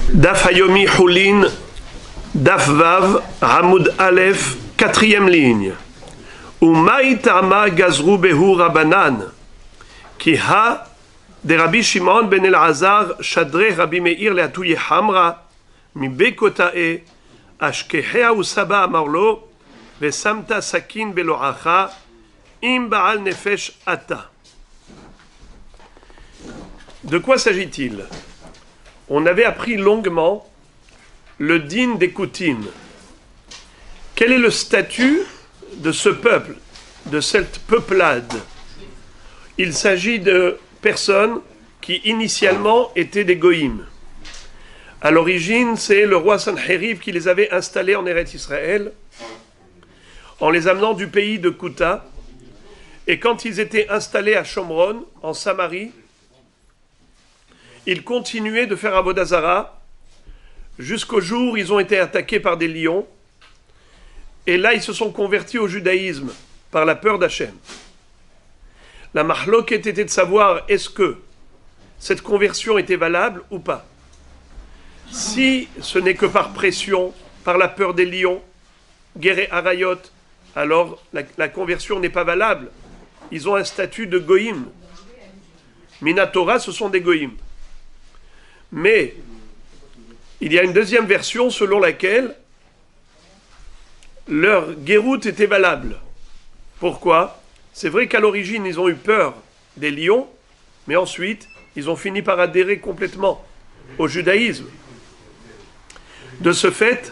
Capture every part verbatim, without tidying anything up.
Daf Hayomi Hulin, Daf Vav, Hamoud Aleph, quatrième ligne. Umay Tama Gazru Behu Rabanan, Ki ha de Rabbi Shimon ben Elazar, Shadre Rabbi Meir Leatouye Hamra, Mi Bekotae, Ashkehea Usaba Amarlo, Vesamta Sakin Beloacha, Im Baal Nefesh Ata. De quoi s'agit-il? On avait appris longuement le din des Koutim. Quel est le statut de ce peuple, de cette peuplade? Il s'agit de personnes qui initialement étaient des goïms. À l'origine, c'est le roi Sanherib qui les avait installés en Eretz Israël, en les amenant du pays de Kouta. Et quand ils étaient installés à Shomron, en Samarie, ils continuaient de faire Avodah Zara jusqu'au jour où ils ont été attaqués par des lions. Et là, ils se sont convertis au judaïsme par la peur d'Hachem. La mahloket était de savoir est-ce que cette conversion était valable ou pas. Si ce n'est que par pression, par la peur des lions, guerre harayot, alors la, la conversion n'est pas valable. Ils ont un statut de goïm. Minatora, ce sont des goïm. Mais il y a une deuxième version selon laquelle leur guéroute était valable. Pourquoi? C'est vrai qu'à l'origine, ils ont eu peur des lions, mais ensuite, ils ont fini par adhérer complètement au judaïsme. De ce fait,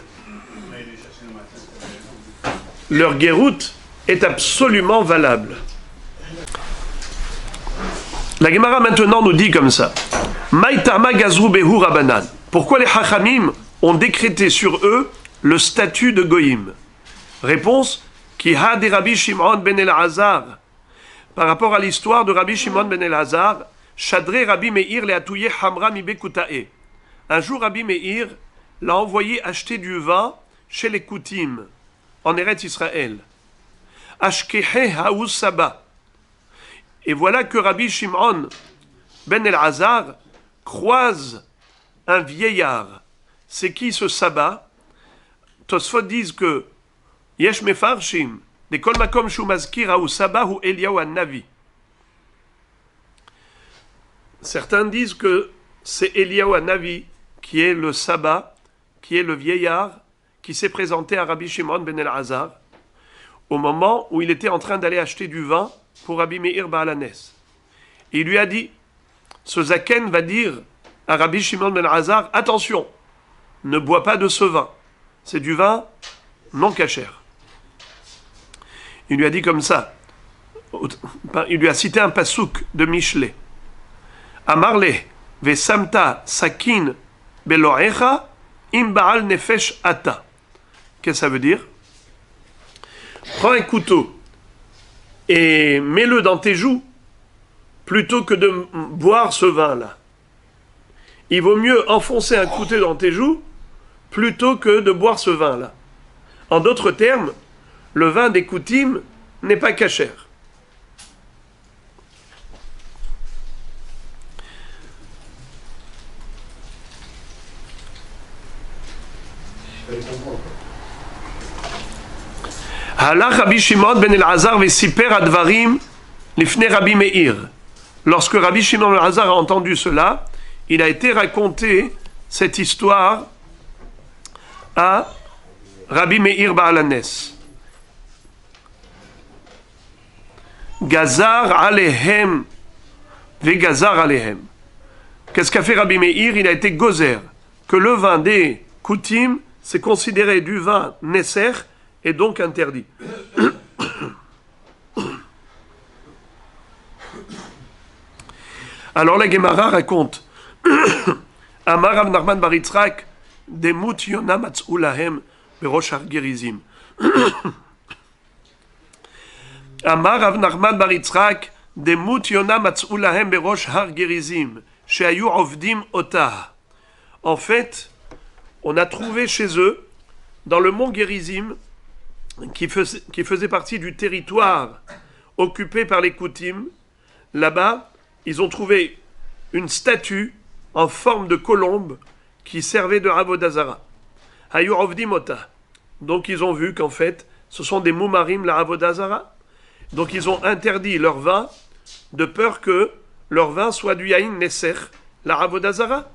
leur guéroute est absolument valable. La Gemara maintenant nous dit comme ça. Maïtama gazru behu rabanan. Pourquoi les Chachamim ont décrété sur eux le statut de goïm? Réponse, qui ha de Rabbi Shimon ben Elazar. Par rapport à l'histoire de Rabbi Shimon ben Elazar, Shadré Rabbi Meir leatouye hamra mi bekutae. Un jour, Rabbi Meir l'a envoyé acheter du vin chez les Koutim, en Eretz Israël. Ashkehe haous saba. Et voilà que Rabbi Shimon ben Elazar croise un vieillard. C'est qui ce sabbat? Tosfot disent que Yesh mefarshim de kol makom shu mazkir haou sabbat hu Eliyahu an-Navi. Certains disent que c'est Eliyahu an-Navi qui est le sabbat, qui est le vieillard qui s'est présenté à Rabbi Shimon ben Elazar au moment où il était en train d'aller acheter du vin pour Rabbi Meir Baal Hanes. Et il lui a dit, ce zaken va dire à Rabbi Shimon ben Elazar, attention, ne bois pas de ce vin, c'est du vin non cachère. Il lui a dit comme ça, il lui a cité un pasouk de Michelet. Amarle, vesamta sakin beloecha im baal nefesh ata. Qu'est-ce que ça veut dire? Prends un couteau et mets-le dans tes joues plutôt que de boire ce vin-là. Il vaut mieux enfoncer un couteau dans tes joues plutôt que de boire ce vin-là. En d'autres termes, le vin des Koutim n'est pas cachère. Halach Rabbi Shimon ben Elazar vesiper advarim lifnei Rabbi Meir. Lorsque Rabbi Shimon ben Elazar a entendu cela, il a été raconté cette histoire à Rabbi Meir Baal Hanes. Gazar alehem ve gazar alehem. Qu'est-ce qu'a fait Rabbi Meir? Il a été gozer, que le vin des Koutim, c'est considéré du vin nesser et donc interdit. Alors la Gemara raconte Amar Rav Nachman bar Yitzchak demut yona matz'u lahem berosh har gerizim. Amar Rav Nachman bar Yitzchak demut yona matz'u lahem berosh har gerizim shehayu ovdim otah. En fait, on a trouvé chez eux, dans le mont Gerizim, qui faisait, qui faisait partie du territoire occupé par les Koutim, là-bas, ils ont trouvé une statue en forme de colombe qui servaient de Avodazara. Hayu Ovdim Ota. Donc ils ont vu qu'en fait, ce sont des Moumarim la Avodazara. Donc ils ont interdit leur vin de peur que leur vin soit du Yain Nesser, la Avodazara.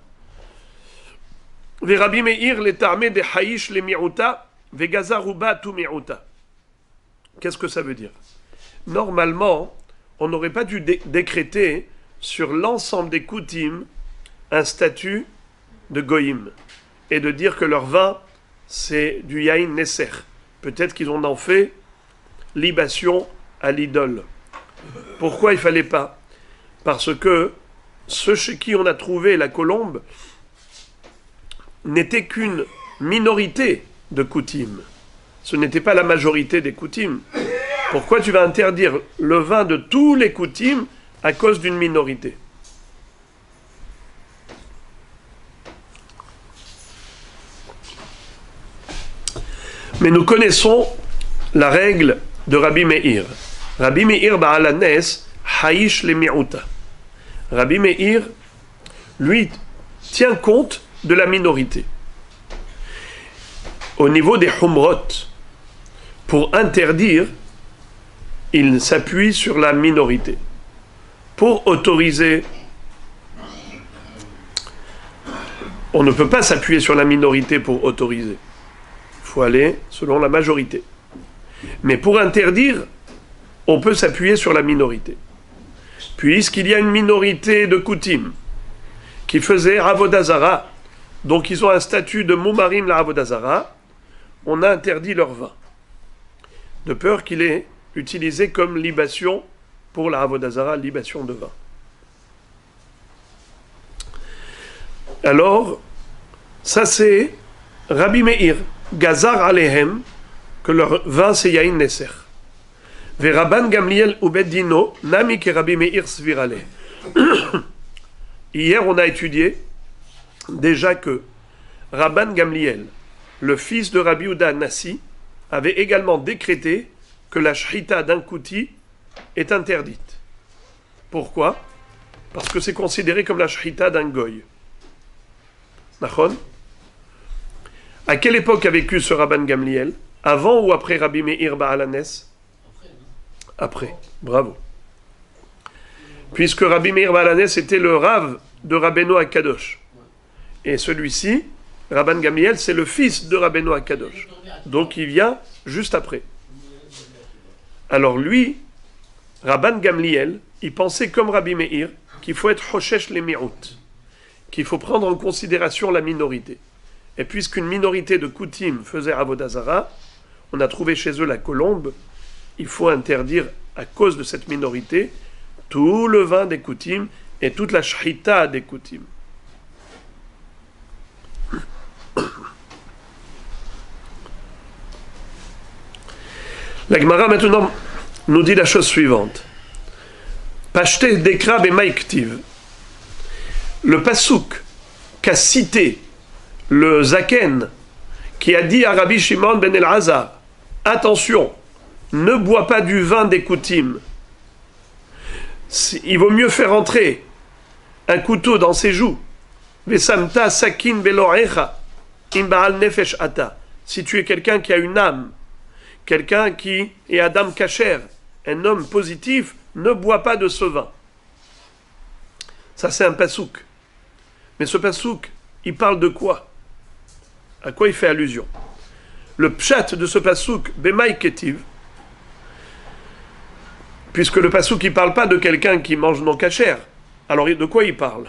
Ve Rabbi Meir le Tarme de Haïsh le Mi'uta, ve Gazaruba tu Mi'uta. Qu'est-ce que ça veut dire? Normalement, on n'aurait pas dû dé- décréter sur l'ensemble des Koutim un statut de Goïm et de dire que leur vin c'est du Yain Nesser. Peut-être qu'ils ont en fait libation à l'idole. Pourquoi il ne fallait pas? Parce que ceux chez qui on a trouvé la colombe n'étaient qu'une minorité de Koutim. Ce n'était pas la majorité des Koutim. Pourquoi tu vas interdire le vin de tous les Koutim à cause d'une minorité? Mais nous connaissons la règle de Rabbi Meir. Rabbi Meir Ba'alanes, Haïsh le Mi'uta. Rabbi Meir, lui, tient compte de la minorité. Au niveau des Humrot, pour interdire, il s'appuie sur la minorité. Pour autoriser, on ne peut pas s'appuyer sur la minorité pour autoriser. Il faut aller selon la majorité. Mais pour interdire, on peut s'appuyer sur la minorité. Puisqu'il y a une minorité de Koutim qui faisait Avodazara, donc ils ont un statut de Moumarim la Avodazara, on a interdit leur vin, de peur qu'il est utilisé comme libation pour la Avodazara, libation de vin. Alors, ça c'est Rabbi Meir, Gazar Alehem, que leur vin c'est Yain Nesser. Ve Rabban Gamliel Ubeddino, Nami ke Rabbi Meir Svirale. Hier on a étudié déjà que Rabban Gamliel, le fils de Rabbi Uda Nassi, avait également décrété que la shrita d'un kouti est interdite. Pourquoi? Parce que c'est considéré comme la shrita d'un goy. Nachon? À quelle époque a vécu ce Rabban Gamliel? Avant ou après Rabbi Meir Ba'alanes? Après. Bravo. Puisque Rabbi Meir Ba'alanes était le Rav de Rabbeinu HaKadosh. Et celui-ci, Rabban Gamliel, c'est le fils de Rabbeinu HaKadosh. Donc il vient juste après. Alors lui, Rabban Gamliel, il pensait comme Rabbi Meir qu'il faut être Hoshesh les Mi'ut, qu'il faut prendre en considération la minorité. Et puisqu'une minorité de Koutim faisait Avodazara, on a trouvé chez eux la colombe, il faut interdire, à cause de cette minorité, tout le vin des Koutim et toute la shrita des Koutim. La Gemara maintenant nous dit la chose suivante. Pashte dekra b'maiktiv. Le pasouk qu'a cité le Zaken, qui a dit à Rabbi Shimon ben El-Hazar, attention, ne bois pas du vin des Koutim. Il vaut mieux faire entrer un couteau dans ses joues. Vesamta sakin belorecha imba'al nefesh ata. Si tu es quelqu'un qui a une âme, quelqu'un qui est Adam Kacher, un homme positif, ne bois pas de ce vin. Ça c'est un pasouk. Mais ce pasouk, il parle de quoi? À quoi il fait allusion? Le pshat de ce pasouk, Bemaï Ketiv, puisque le pasouk, il ne parle pas de quelqu'un qui mange non kasher. Alors de quoi il parle?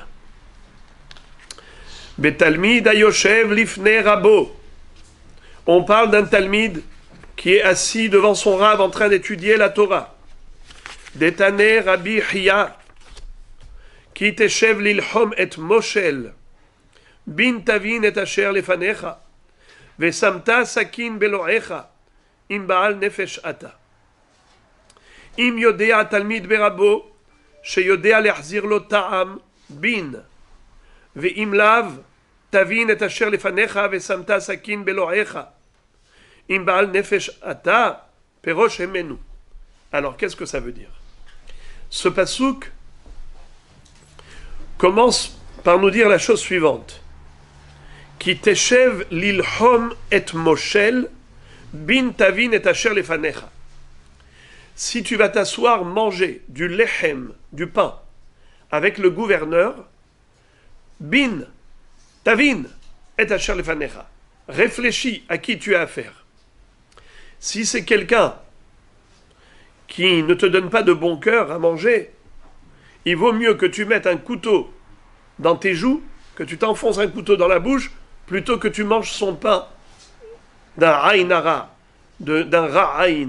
Betalmid ayoshev lifne rabo. On parle d'un talmid qui est assis devant son rab en train d'étudier la Torah. Detane Rabbi Hiya, qui teshev lilhom et moshel, bin tavin et asher lefanecha, vesamta sakin beloecha, im baal nefesh ata. Im yodea talmid berabo, sheyodea lehzir lo ta'am bin, veim lav tavin et asher lefanecha, vesamta sakin beloecha. Imbal nefesh ata perosh emenu. Alors qu'est-ce que ça veut dire? Ce pasouk commence par nous dire la chose suivante. Ki teshev lilhom et moshel, bin tavin et asher lefanecha. Si tu vas t'asseoir manger du lechem, du pain, avec le gouverneur, bin tavin et asher lefanecha. Réfléchis à qui tu as affaire. Si c'est quelqu'un qui ne te donne pas de bon cœur à manger, il vaut mieux que tu mettes un couteau dans tes joues, que tu t'enfonces un couteau dans la bouche, plutôt que tu manges son pain d'un aïnara, d'un ra'aïn.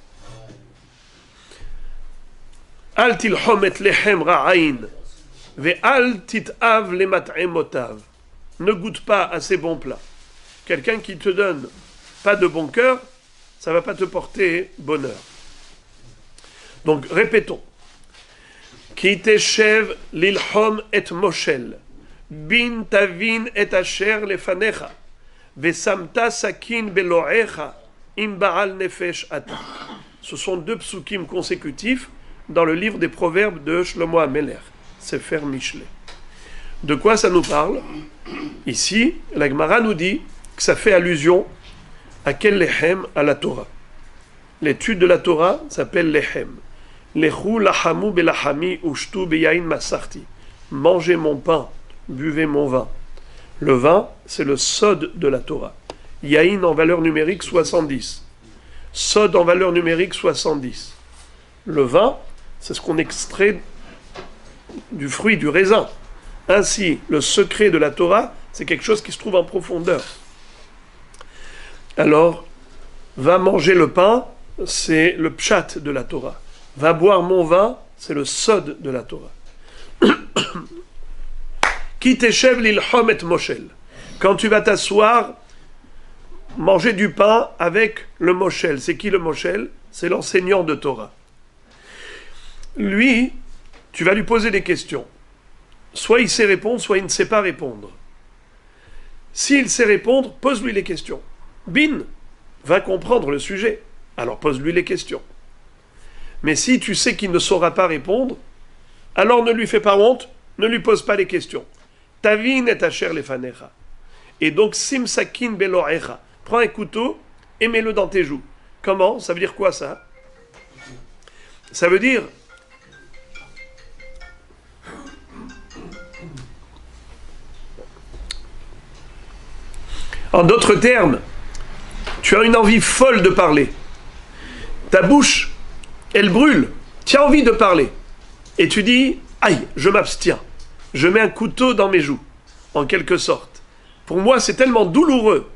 Al tilhom et lechem ra'aïn, ve al titav le mat'emotav. Ne goûte pas à ces bons plats. Quelqu'un qui te donne pas de bon cœur, ça va pas te porter bonheur. Donc répétons. Ki teshev lilhom et moshel, bin tavin et asher lefanecha, vesamta sakin beloecha, im baal nefesh ata. Ce sont deux psukim consécutifs dans le livre des Proverbes de Shlomo HaMelech, Sefer Mishlei. De quoi ça nous parle? Ici, la Gemara nous dit que ça fait allusion à quel lechem? À la Torah. L'étude de la Torah s'appelle lechem. Lechu lachamu belachami ushtu beyain masarti. Mangez mon pain, buvez mon vin. Le vin, c'est le sod de la Torah. Yain en valeur numérique soixante-dix. Sod en valeur numérique soixante-dix. Le vin, c'est ce qu'on extrait du fruit, du raisin. Ainsi, le secret de la Torah, c'est quelque chose qui se trouve en profondeur. Alors, va manger le pain, c'est le pshat de la Torah. Va boire mon vin, c'est le sod de la Torah. Ki teshev lilhom et moshel. Quand tu vas t'asseoir, manger du pain avec le moshel. C'est qui le moshel? C'est l'enseignant de Torah. Lui, tu vas lui poser des questions. Soit il sait répondre, soit il ne sait pas répondre. S'il sait répondre, pose-lui les questions. Bin va comprendre le sujet, alors pose-lui les questions. Mais si tu sais qu'il ne saura pas répondre, alors ne lui fais pas honte, ne lui pose pas les questions. Tavin et asher lefanecha. Et donc, sim sakin beloecha. Prends un couteau et mets-le dans tes joues. Comment? Ça veut dire quoi ça? Ça veut dire... En d'autres termes, tu as une envie folle de parler. Ta bouche, elle brûle. Tu as envie de parler. Et tu dis, aïe, je m'abstiens. Je mets un couteau dans mes joues, en quelque sorte. Pour moi, c'est tellement douloureux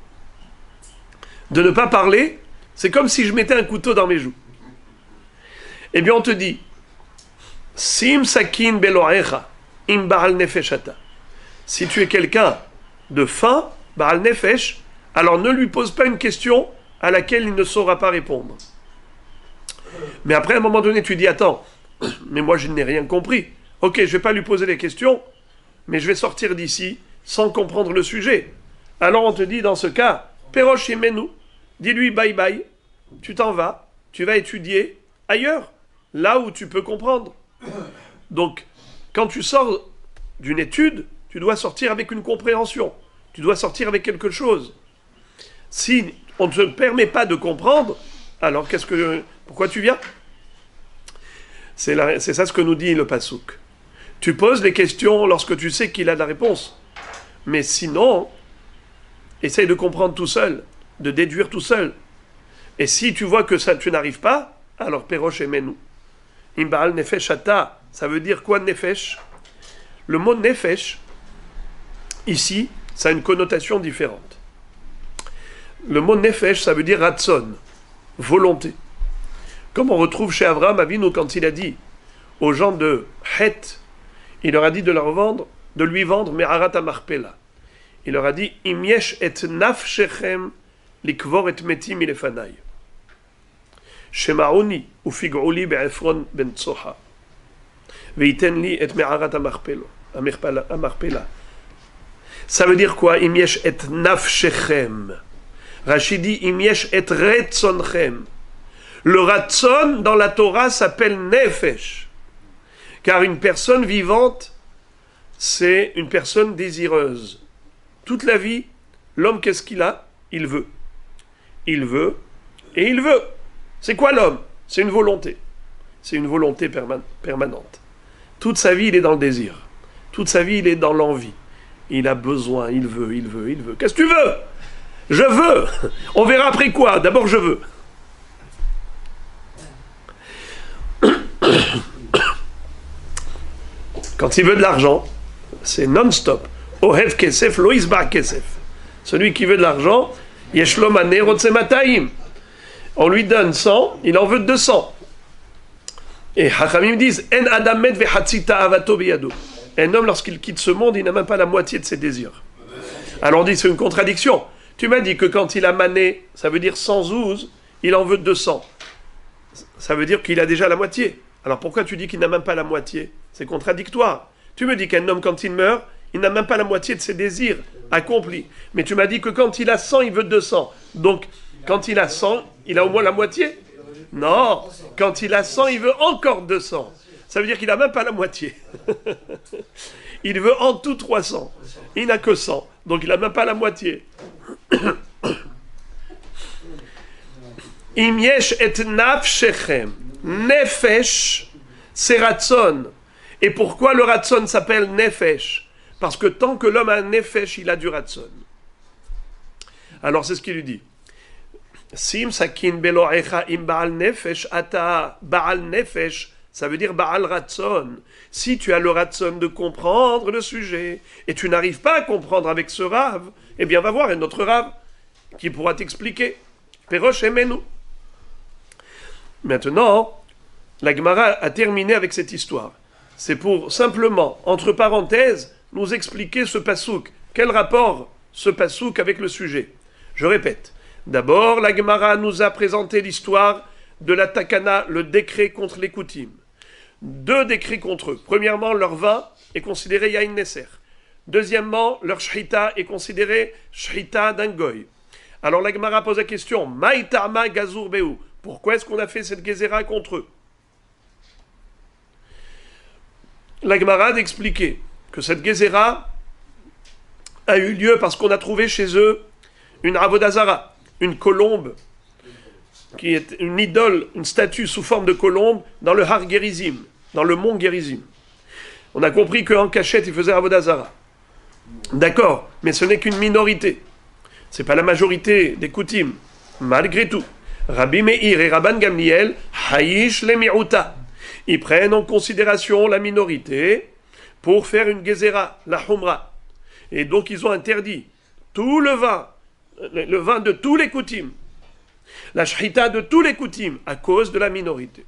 de ne pas parler, c'est comme si je mettais un couteau dans mes joues. Eh bien, on te dit, Sim sakin beloecha, im baal nefeshata. Si tu es quelqu'un de fin, baal nefesh, alors ne lui pose pas une question à laquelle il ne saura pas répondre. Mais après, à un moment donné, tu dis, attends, mais moi je n'ai rien compris. Ok, je ne vais pas lui poser les questions, mais je vais sortir d'ici sans comprendre le sujet. Alors on te dit, dans ce cas, Perosh Yemenu, dis-lui bye bye, tu t'en vas, tu vas étudier ailleurs, là où tu peux comprendre. Donc, quand tu sors d'une étude, tu dois sortir avec une compréhension, tu dois sortir avec quelque chose. Si on ne te permet pas de comprendre, alors qu'est-ce que, pourquoi tu viens? C'est, la, c'est ça ce que nous dit le Passouk. Tu poses les questions lorsque tu sais qu'il a la réponse. Mais sinon, essaye de comprendre tout seul, de déduire tout seul. Et si tu vois que ça, tu n'arrives pas, alors Perosh Emenu. Imbaal Nefesh Ata, ça veut dire quoi Nefesh? Le mot Nefesh, ici, ça a une connotation différente. Le mot Nefesh, ça veut dire Ratson, volonté. Comme on retrouve chez Avraham Avinu quand il a dit aux gens de Het, il leur a dit de leur vendre, de lui vendre Me'arat HaMachpelah. Il leur a dit Im yesh et nafshechem likvor et metim milefanai. Shema'oni ufig'uli be'efron ben tsoha. Ve'iten li et Me'arat HaMachpelah. Ça veut dire quoi? Im yesh et nafshechem. Rachid dit Im yesh et retzonchem. Le ratson dans la Torah s'appelle nefesh. Car une personne vivante, c'est une personne désireuse. Toute la vie, L'homme, qu'est-ce qu'il a? Il veut. Il veut et il veut. C'est quoi l'homme? C'est une volonté. C'est une volonté perman- permanente. Toute sa vie, il est dans le désir. Toute sa vie, il est dans l'envie. Il a besoin, il veut, il veut, il veut. Qu'est-ce que tu veux? Je veux. On verra après quoi. D'abord, je veux. Quand il veut de l'argent, c'est non-stop. Ohev kesef, lo isba kesef. Celui qui veut de l'argent, yeshlo mané rotsemataim. On lui donne cent, il en veut deux cents. Et Hachamim disent En adam met vechatzita avato biyado. Un homme, lorsqu'il quitte ce monde, il n'a même pas la moitié de ses désirs. Alors on dit c'est une contradiction. Tu m'as dit que quand il a mané, ça veut dire cent zouz, il en veut deux cents. Ça veut dire qu'il a déjà la moitié. Alors pourquoi tu dis qu'il n'a même pas la moitié? C'est contradictoire. Tu me dis qu'un homme, quand il meurt, il n'a même pas la moitié de ses désirs accomplis. Mais tu m'as dit que quand il a cent, il veut deux cents. Donc, quand il a cent, il a au moins la moitié? Non. Quand il a cent, il veut encore deux cents. Ça veut dire qu'il n'a même pas la moitié. Il veut en tout trois cents. Il n'a que cent. Donc, il n'a même pas la moitié. Im yesh et nafshechem. Nefesh, c'est ratson. Et pourquoi le ratson s'appelle nefesh? Parce que tant que l'homme a un nefesh, il a du ratson. Alors c'est ce qu'il lui dit. Sim sakin beloecha im baal nefesh ata baal nefesh, ça veut dire baal ratson. Si tu as le ratson de comprendre le sujet et tu n'arrives pas à comprendre avec ce rave, eh bien va voir un autre rave qui pourra t'expliquer. Perosh emenu. Maintenant, la Gemara a terminé avec cette histoire. C'est pour simplement, entre parenthèses, nous expliquer ce pasouk. Quel rapport ce pasouk avec le sujet? Je répète. D'abord, la Gemara nous a présenté l'histoire de la takana, le décret contre les koutim. Deux décrets contre eux. Premièrement, leur vin est considéré yain neser. Deuxièmement, leur shrita est considéré shrita d'un goy. Alors la Gemara pose la question, Maïtama gazur behu. Pourquoi est-ce qu'on a fait cette gezéra contre eux? La Gemara a expliqué que cette gezéra a eu lieu parce qu'on a trouvé chez eux une avodazara, une colombe, qui est une idole, une statue sous forme de colombe dans le Har Gerizim, dans le mont Gerizim. On a compris qu'en cachette, ils faisaient avodazara. D'accord, mais ce n'est qu'une minorité. Ce n'est pas la majorité des koutim. Malgré tout, Rabbi Meir et Rabban Gamliel, haïsh le mi'uta. Ils prennent en considération la minorité pour faire une gezéra, la humra. Et donc ils ont interdit tout le vin, le vin de tous les koutim, la shrita de tous les koutim, à cause de la minorité.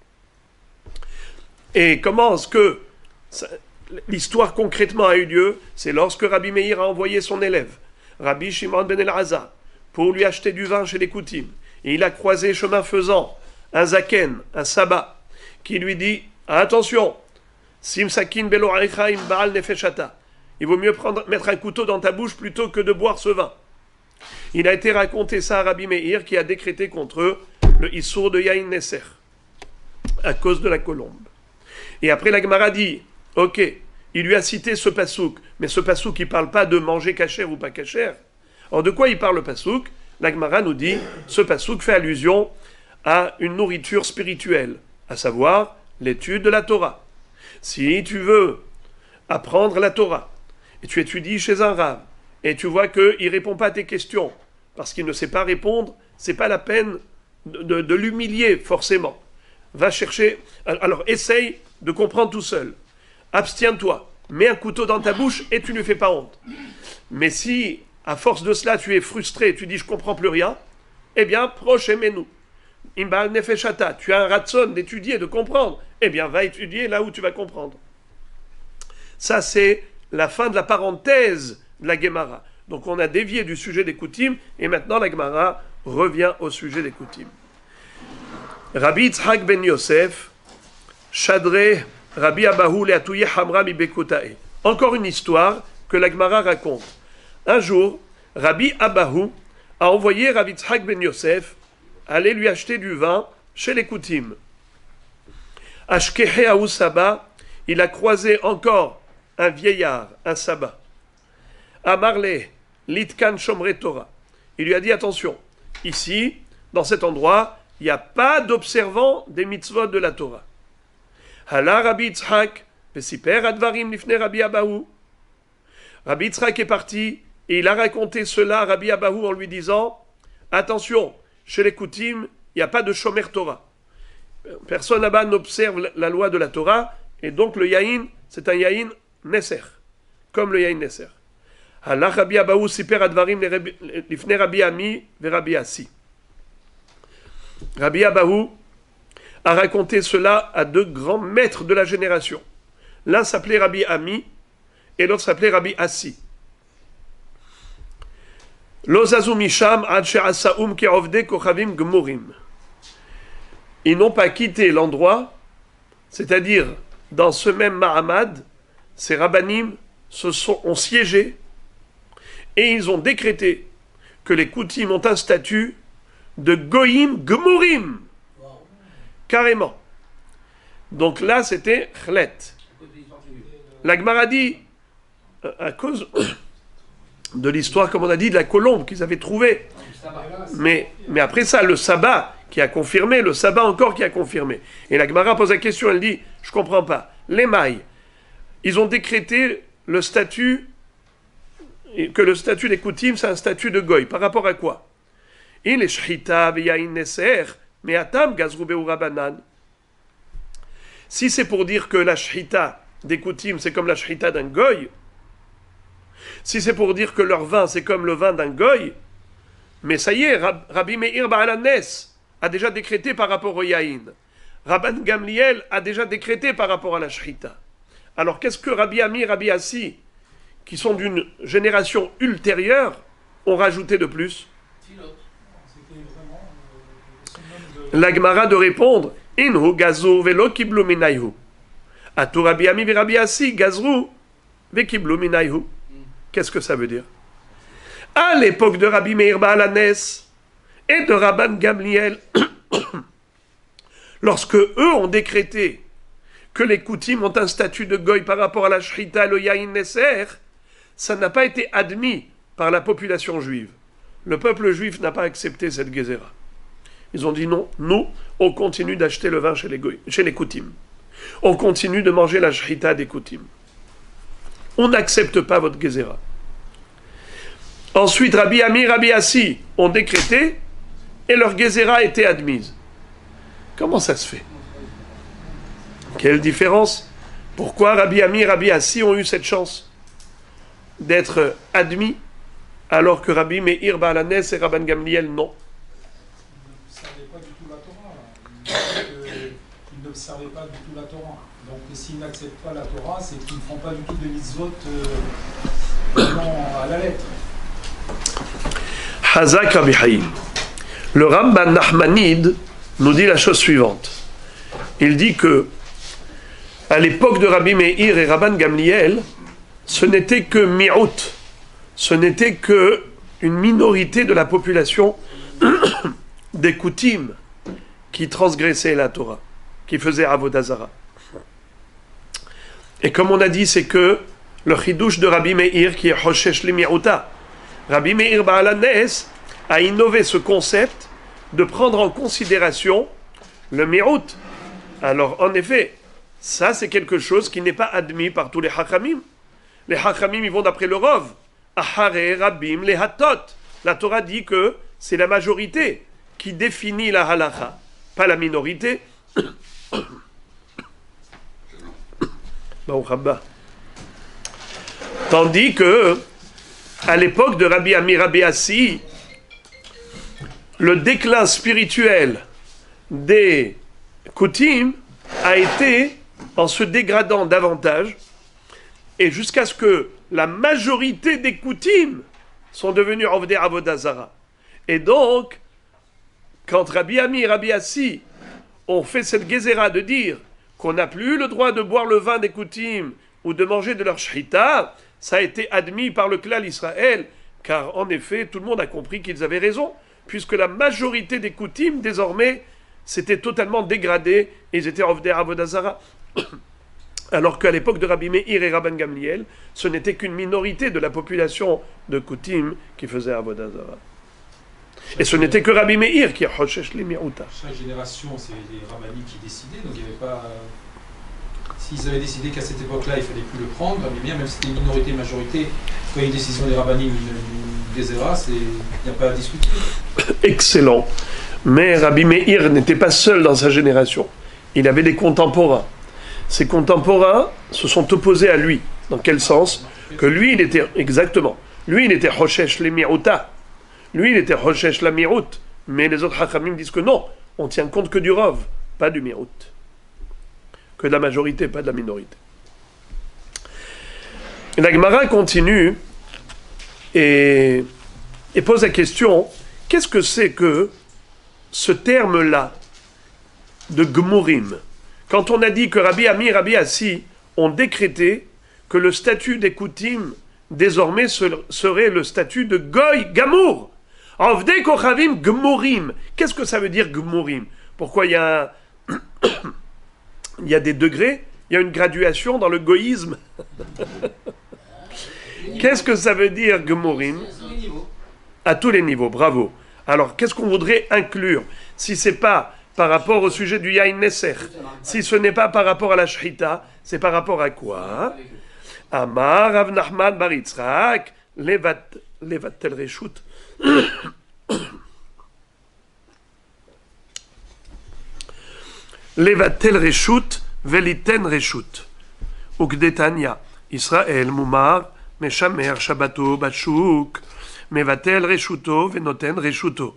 Et comment est-ce que ça, l'histoire concrètement a eu lieu? C'est lorsque Rabbi Meir a envoyé son élève, Rabbi Shimon ben el-Azar, pour lui acheter du vin chez les koutim. Et il a croisé chemin faisant un zaken, un sabbat, qui lui dit attention, sim sakin belo arecha im baal nefeshata. Il vaut mieux prendre, mettre un couteau dans ta bouche plutôt que de boire ce vin. Il a été raconté ça à Rabbi Meir qui a décrété contre eux le issour de yain neser à cause de la colombe. Et après la Gemara dit ok, il lui a cité ce pasouk, mais ce pasouk il parle pas de manger cachère ou pas cachère. Alors de quoi il parle le pasouk? La Gemara nous dit ce pasouk fait allusion à une nourriture spirituelle, à savoir l'étude de la Torah. Si tu veux apprendre la Torah, et tu étudies chez un rave, et tu vois qu'il ne répond pas à tes questions, parce qu'il ne sait pas répondre, c'est pas la peine de, de, de l'humilier forcément. Va chercher, alors essaye de comprendre tout seul. Abstiens-toi, mets un couteau dans ta bouche et tu ne lui fais pas honte. Mais si, à force de cela, tu es frustré, tu dis je comprends plus rien, eh bien, proche aimez-nous. Imbal nefeshata, tu as un ratson d'étudier, de comprendre, eh bien, va étudier là où tu vas comprendre. Ça, c'est la fin de la parenthèse de la Gemara. Donc, on a dévié du sujet des koutim, et maintenant, la Gemara revient au sujet des koutim. Rabbi Yitzhak ben Yosef, Shadre, Rabbi Abahu le'atouye hamra mi bekotae. Encore une histoire que la Gemara raconte. Un jour, Rabbi Abahu a envoyé Rabbi Yitzhak ben Yosef aller lui acheter du vin chez les koutim. Ashkehe aou Saba, il a croisé encore un vieillard, un sabbat. Amarle, litkan shomre Torah. Il lui a dit attention, ici, dans cet endroit, il n'y a pas d'observant des mitzvot de la Torah. Hala Rabbi Yitzhak, vesiper advarim lifne Rabbi Abahu. Rabbi Yitzhak est parti et il a raconté cela à Rabbi Abahu en lui disant attention, chez les Koutim, il n'y a pas de shomer Torah. Personne là-bas n'observe la loi de la Torah et donc le yaïn, c'est un yaïn nesser, comme le yaïn nesser. Allah Rabbi Abahu siper advarim lifne Rabbi Ami ve Rabbi Assi. Rabbi Abahu a raconté cela à deux grands maîtres de la génération. L'un s'appelait Rabbi Ami et l'autre s'appelait Rabbi Assi. Lozazu misham ad she'asaum ke'ovde kochavim gmurim. Ils n'ont pas quitté l'endroit, c'est-à-dire dans ce même Mahamad, ces rabbanim se sont, ont siégé et ils ont décrété que les Koutim ont un statut de Goïm Gmurim. Carrément. Donc là, c'était Chlet. La Gemara dit, à cause de l'histoire, comme on a dit, de la colombe qu'ils avaient trouvée. Mais, mais après ça, le sabbat qui a confirmé, le sabbat encore qui a confirmé. Et la Gemara pose la question, elle dit, je ne comprends pas. Les mailles, ils ont décrété le statut, que le statut des Koutim, c'est un statut de Goy. Par rapport à quoi? Il est shchita v'yain neser, mais atam gazru be'urabanan. Si c'est pour dire que la shchita des Koutim, c'est comme la shchita d'un Goy, si c'est pour dire que leur vin, c'est comme le vin d'un Goy, mais ça y est, Rabbi Meir Baal HaNes a déjà décrété par rapport au yain. Rabban Gamliel a déjà décrété par rapport à la shchita. Alors qu'est-ce que Rabbi Ami et Rabbi Assi, qui sont d'une génération ultérieure, ont rajouté de plus? La Gemara de répondre Inhu gazru velo kiblu minayhu. Atu Rabbi Ami ve Rabbi Assi gazru ve kiblu minayhu. Qu'est-ce que ça veut dire? À l'époque de Rabbi Meir Baal HaNes et de Rabban Gamliel, lorsque eux ont décrété que les Koutim ont un statut de goy par rapport à la shrita et le yain neser, ça n'a pas été admis par la population juive. Le peuple juif n'a pas accepté cette gezerah. Ils ont dit non, nous, on continue d'acheter le vin chez les, goy, chez les Koutim. On continue de manger la shrita des Koutim. On n'accepte pas votre gezerah. Ensuite, Rabbi Ami, Rabbi Assi ont décrété et leur gezerah a été admise. Comment ça se fait? Quelle différence? Pourquoi Rabbi Ami et Rabbi Assi ont eu cette chance d'être admis alors que Rabbi Meir Baal HaNes et Rabban Gamliel non? Ils n'observaient pas du tout la Torah. Donc s'ils n'acceptent pas la Torah, c'est qu'ils ne font pas du tout de mitzvot euh, à la lettre. Hazak Rabbi Haïm. Le Ramban Nachmanide nous dit la chose suivante. Il dit que à l'époque de Rabbi Meir et Rabban Gamliel, ce n'était que mi'out, ce n'était que une minorité de la population des Koutim qui transgressait la Torah, qui faisait Avodah Zara. Et comme on a dit, c'est que le chidouche de Rabbi Meir qui est Hoshesh li mi'outa. Rabbi Meir Baal HaNes a innové ce concept de prendre en considération le mi'out. Alors en effet, ça c'est quelque chose qui n'est pas admis par tous les hachamim. Les hachamim ils vont d'après le Rov. Ahare Rabbim les hatot. La Torah dit que c'est la majorité qui définit la halacha, pas la minorité. Tandis que, à l'époque de Rabbi Ami Rabbi Assi, le déclin spirituel des Koutim a été en se dégradant davantage, et jusqu'à ce que la majorité des Koutim sont devenus Ovdei Avodah Zara. Et donc, quand Rabbi Ami et Rabbi Assi ont fait cette gezerah de dire qu'on n'a plus le droit de boire le vin des Koutim ou de manger de leur shrita, ça a été admis par le clan Israël, car en effet, tout le monde a compris qu'ils avaient raison, puisque la majorité des Koutim, désormais, s'étaient totalement dégradés, et ils étaient Ovdei Avodah Zara. Alors qu'à l'époque de Rabbi Meir et Rabban Gamliel, ce n'était qu'une minorité de la population de Koutim qui faisait Avodah Zarah. Et ce n'était que Rabbi Meir qui a Hoshesh li Mi'uta. Chaque génération, c'est les rabbiniques qui décidaient, donc il n'y avait pas... S'ils avaient décidé qu'à cette époque-là, il ne fallait plus le prendre, Rabbi Meir, même si c'était une minorité, majorité, quand il y a une décision des rabbiniques ou des Zéras, il n'y a pas à discuter. Excellent. Mais Rabbi Meir n'était pas seul dans sa génération. Il avait des contemporains. Ses contemporains se sont opposés à lui. Dans quel sens? Que lui, il était... Exactement. Lui, il était Hoshesh li Mi'uta. Lui, il était Hoshesh la Mi'ut. Mais les autres Hachamim disent que non, on tient compte que du Rov, pas du Mi'ut. Que de la majorité, pas de la minorité. Et la Gemara continue et, et pose la question, qu'est-ce que c'est que ce terme-là de Gmurim? Quand on a dit que Rabbi Ami et Rabbi Assi ont décrété que le statut des Koutim désormais serait le statut de Goy Gamour. Avdei Kochavim Gmurim. Qu'est-ce que ça veut dire Gmurim? Pourquoi il y a un... il y a des degrés, il y a une graduation dans le goïsme. Qu'est-ce que ça veut dire Gmurim? À tous les niveaux, bravo. Alors, qu'est-ce qu'on voudrait inclure? Si ce n'est pas par rapport au sujet du Yain Nesser, si ce n'est pas par rapport à la Shrita, c'est par rapport à quoi? Amar Rav Nachman bar Yitzhak, Levatel Reshut. Levatel Reshut, Veliten Reshut. Ukdetania, Israël Mumar, Meshamer Shabbato Bachuk, Mevatel Reshuto, Venoten Reshuto.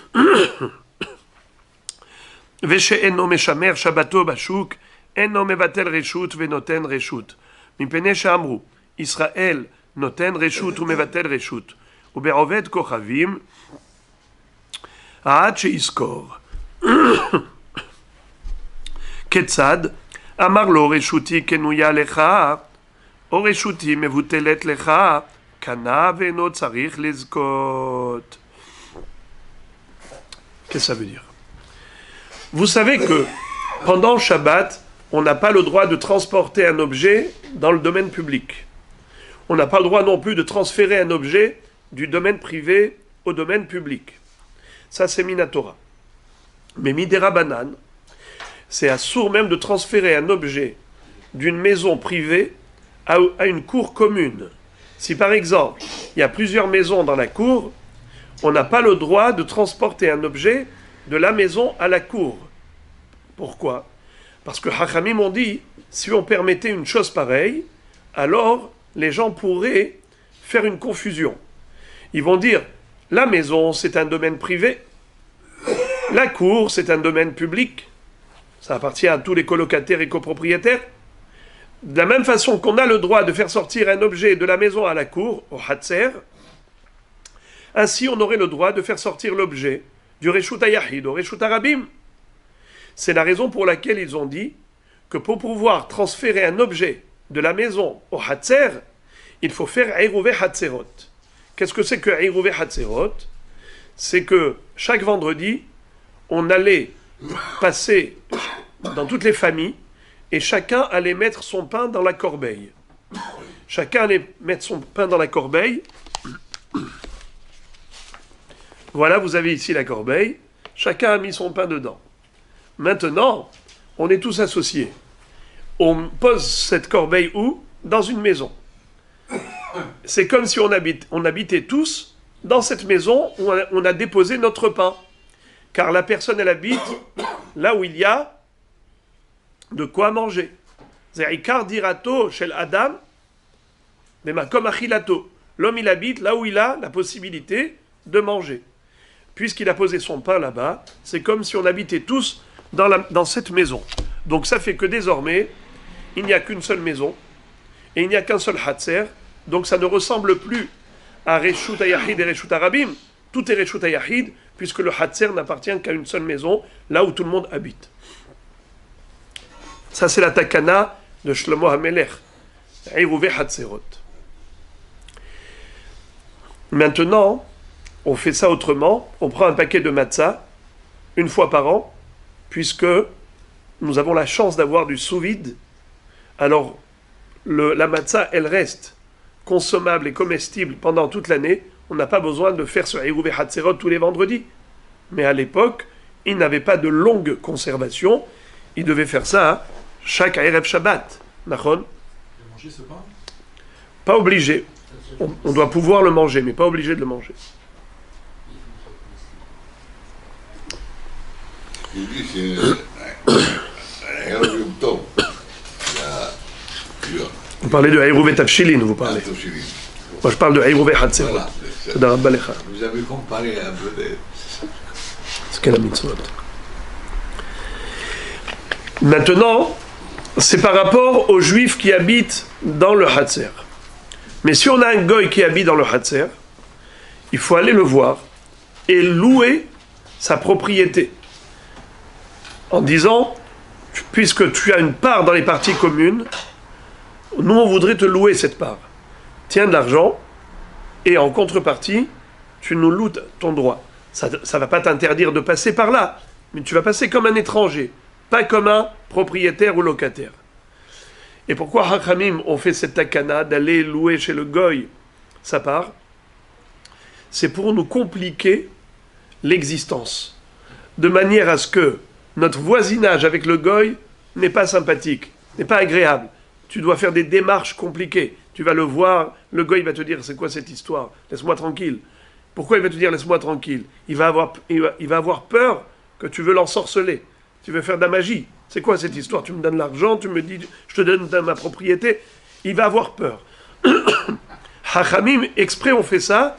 Veshe'eno Meshamer Shabbato Bachuk, Eno Mevatel Reshut, Venoten Reshut. Mipene Shamru, Israël Noten Reshut ou Mevatel Reshut. Uberoved Kochavim, Aad Sheiskor. Ketzad, Amar lo Reshuti Kenuya Lecha, O Reshuti Mevutelet Lecha, Kana Veno Tzarich Lezkot. Qu'est-ce que ça veut dire? Vous savez que pendant Shabbat, on n'a pas le droit de transporter un objet dans le domaine public. On n'a pas le droit non plus de transférer un objet du domaine privé au domaine public. Ça, c'est Minatora. Mais Midera Banan, c'est assourd même de transférer un objet d'une maison privée à, à une cour commune. Si par exemple, il y a plusieurs maisons dans la cour, on n'a pas le droit de transporter un objet de la maison à la cour. Pourquoi? Parce que Hachamim ont dit, si on permettait une chose pareille, alors les gens pourraient faire une confusion. Ils vont dire, la maison c'est un domaine privé, la cour c'est un domaine public, ça appartient à tous les colocataires et copropriétaires. De la même façon qu'on a le droit de faire sortir un objet de la maison à la cour, au Hatzer, ainsi on aurait le droit de faire sortir l'objet du Reshut HaYahid au Reshut HaRabim. C'est la raison pour laquelle ils ont dit que pour pouvoir transférer un objet de la maison au Hatzer, il faut faire Eiruvei Hatzerot. Qu'est-ce que c'est que Eiruvei Hatzerot? C'est que chaque vendredi, on allait passer dans toutes les familles et chacun allait mettre son pain dans la corbeille. Chacun allait mettre son pain dans la corbeille. Voilà, vous avez ici la corbeille. Chacun a mis son pain dedans. Maintenant, on est tous associés. On pose cette corbeille où? Dans une maison. C'est comme si on, habite, on habitait tous dans cette maison où on a déposé notre pain. Car la personne, elle habite là où il y a de quoi manger. Zerikar dirato shel Adam, comme achilato. L'homme, il habite là où il a la possibilité de manger. Puisqu'il a posé son pain là-bas, c'est comme si on habitait tous dans, la, dans cette maison. Donc ça fait que désormais, il n'y a qu'une seule maison, et il n'y a qu'un seul Hatzer, donc ça ne ressemble plus à Reshut HaYahid et Reshut HaRabim. Tout est Reshut HaYahid, puisque le Hatzer n'appartient qu'à une seule maison, là où tout le monde habite. Ça, c'est la takana de Shlomo HaMelech. Eiruvei Hatzerot. Maintenant, on fait ça autrement. On prend un paquet de matzah, une fois par an, puisque nous avons la chance d'avoir du sous-vide alors le, la matzah, elle reste consommable et comestible pendant toute l'année. On n'a pas besoin de faire ce Eruv et Hatzerot tous les vendredis. Mais à l'époque, il n'avait pas de longue conservation. Il devait faire ça hein, chaque Erev Shabbat. Nachon? Manger ce pain? Pas obligé. On, on doit pouvoir le manger, mais pas obligé de le manger. Il dit c'est un Eruv Tov. Vous parlez de Eruv et Tafshilin, vous parlez. Moi, je parle de Eruv et Hatzerot. Voilà, vous avez comparé un peu de... C'est quelle mitzvot. Maintenant, c'est par rapport aux Juifs qui habitent dans le Hatzer. Mais si on a un goy qui habite dans le Hatzer, il faut aller le voir et louer sa propriété. En disant, puisque tu as une part dans les parties communes, nous on voudrait te louer cette part. Tiens de l'argent, et en contrepartie, tu nous loues ton droit. Ça ne va pas t'interdire de passer par là, mais tu vas passer comme un étranger, pas comme un propriétaire ou locataire. Et pourquoi Hachamim ont fait cette takana d'aller louer chez le goy sa part? C'est pour nous compliquer l'existence, de manière à ce que notre voisinage avec le goy n'est pas sympathique, n'est pas agréable. Tu dois faire des démarches compliquées. Tu vas le voir, le goy va te dire, c'est quoi cette histoire? Laisse-moi tranquille. Pourquoi il va te dire, laisse-moi tranquille? il va, avoir, il, va, il va avoir peur que tu veux l'ensorceler. Tu veux faire de la magie. C'est quoi cette histoire? Tu me donnes l'argent, tu me dis, je te donne ma propriété. Il va avoir peur. Hachamim, exprès, on fait ça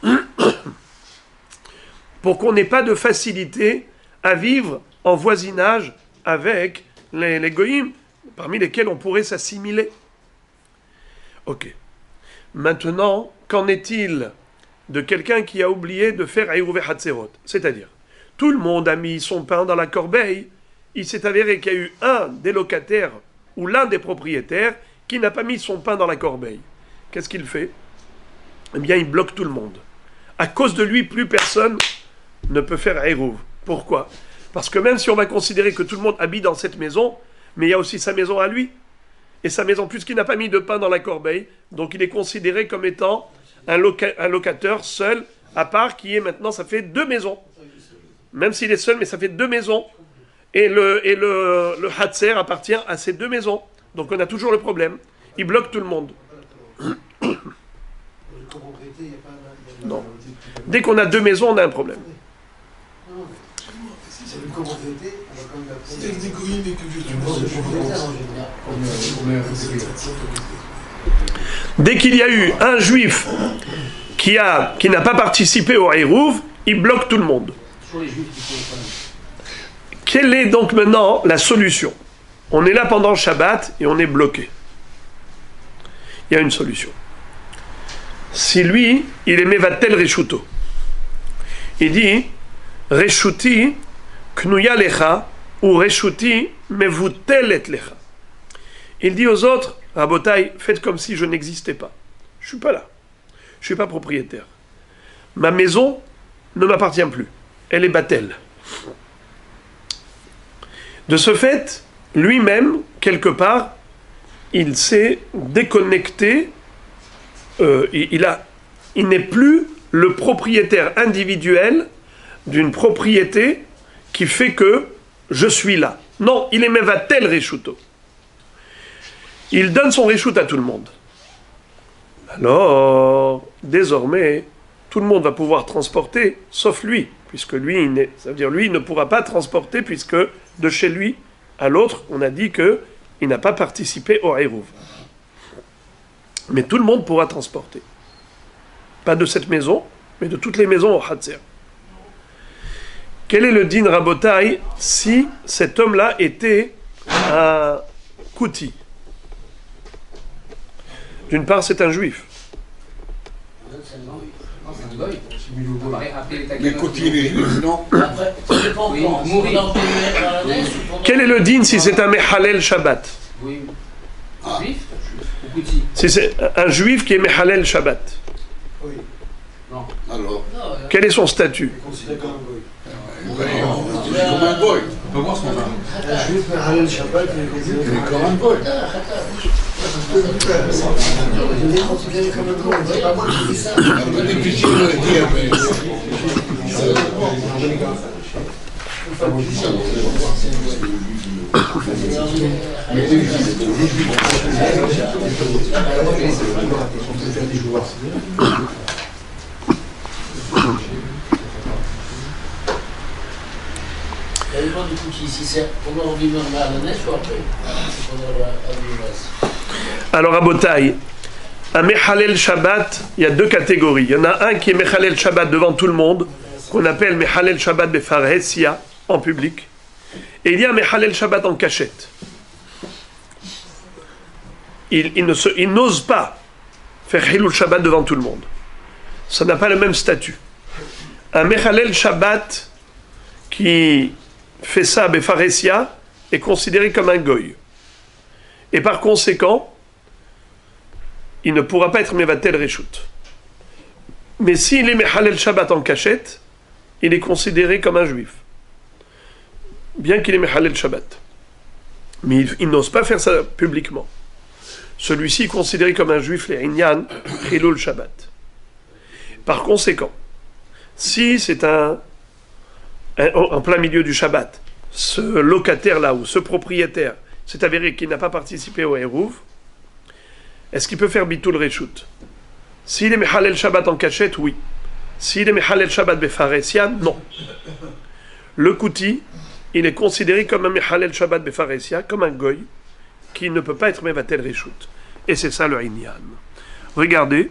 pour qu'on n'ait pas de facilité à vivre en voisinage avec les, les goyim, parmi lesquels on pourrait s'assimiler. Ok. Maintenant, qu'en est-il de quelqu'un qui a oublié de faire Eruv et Hatzerot? C'est-à-dire, tout le monde a mis son pain dans la corbeille, il s'est avéré qu'il y a eu un des locataires ou l'un des propriétaires qui n'a pas mis son pain dans la corbeille. Qu'est-ce qu'il fait? Eh bien, il bloque tout le monde. À cause de lui, plus personne ne peut faire Eruv. Pourquoi? Parce que même si on va considérer que tout le monde habite dans cette maison, mais il y a aussi sa maison à lui. Et sa maison, puisqu'il n'a pas mis de pain dans la corbeille, donc il est considéré comme étant un, loca- un locateur seul, à part, qui est maintenant, ça fait deux maisons. Même s'il est seul, mais ça fait deux maisons. Et le, et le, le Hatzer appartient à ces deux maisons. Donc on a toujours le problème. Il bloque tout le monde. Non. Dès qu'on a deux maisons, on a un problème. Dès qu'il y a eu un juif qui, a, qui n'a pas participé au Eruv, il bloque tout le monde. Quelle est donc maintenant la solution? On est là pendant le Shabbat et on est bloqué. Il y a une solution. Si lui, il est Mevatel Reshuto, il dit Reshuti Knuya Lecha ou Reshuti Mevutelet Lecha. Il dit aux autres, Rabotai, faites comme si je n'existais pas. Je ne suis pas là. Je ne suis pas propriétaire. Ma maison ne m'appartient plus. Elle est Batel. De ce fait, lui-même, quelque part, il s'est déconnecté, euh, il, il, a, il n'est plus le propriétaire individuel d'une propriété qui fait que je suis là. Non, il est Mevatel Reshuto. Il donne son Reshut à tout le monde. Alors, désormais, tout le monde va pouvoir transporter, sauf lui, puisque lui, il n'est, ça veut dire lui, il ne pourra pas transporter, puisque de chez lui à l'autre, on a dit qu'il n'a pas participé au Eruv. Mais tout le monde pourra transporter. Pas de cette maison, mais de toutes les maisons au Hatzer. Quel est le din Rabotai si cet homme-là était un Kouti? D'une part, c'est un juif. Mais Kouti, il est juif, non? Quel est le din si c'est un Mehalel Shabbat? Oui. Ah. Juif ou Kouti? Si c'est un juif qui est Mehalel Shabbat, Oui. Non. Alors, quel est son statut? Considéré comme un goy. il est comme un goy. On peut voir ce qu'on a. Un juif, mais Halal Shabbat, il est Il est comme un goy. Alors à Botaï, un Mechalel Shabbat, il y a deux catégories. Il y en a un qui est Mechalel Shabbat devant tout le monde, qu'on appelle Mechalel Shabbat Befaresia, en public. Et il y a un Mechalel Shabbat en cachette. Il, il, ne se, il n'ose pas faire Hilul Shabbat devant tout le monde. Ça n'a pas le même statut. Un Mechalel Shabbat qui fait ça Befaresia est considéré comme un goy. Et par conséquent, il ne pourra pas être Mevatel Reshut. Mais s'il est Mechalel Shabbat en cachette, il est considéré comme un juif. Bien qu'il est Mechalel Shabbat. Mais il, il n'ose pas faire ça publiquement. Celui-ci est considéré comme un juif, les Inyan, Chilul Shabbat. Par conséquent, si c'est un, un en plein milieu du Shabbat, ce locataire-là ou ce propriétaire s'est avéré qu'il n'a pas participé au Hérouv, est-ce qu'il peut faire Bitul Reshut? S'il est Mechalel Shabbat en cachette, oui. S'il est Mechalel Shabbat Befaresia, non. Le Kouti, il est considéré comme un Mechalel Shabbat Befaresia, comme un goy, qui ne peut pas être Mevatel Reshut. Et c'est ça le Inyan. Regardez.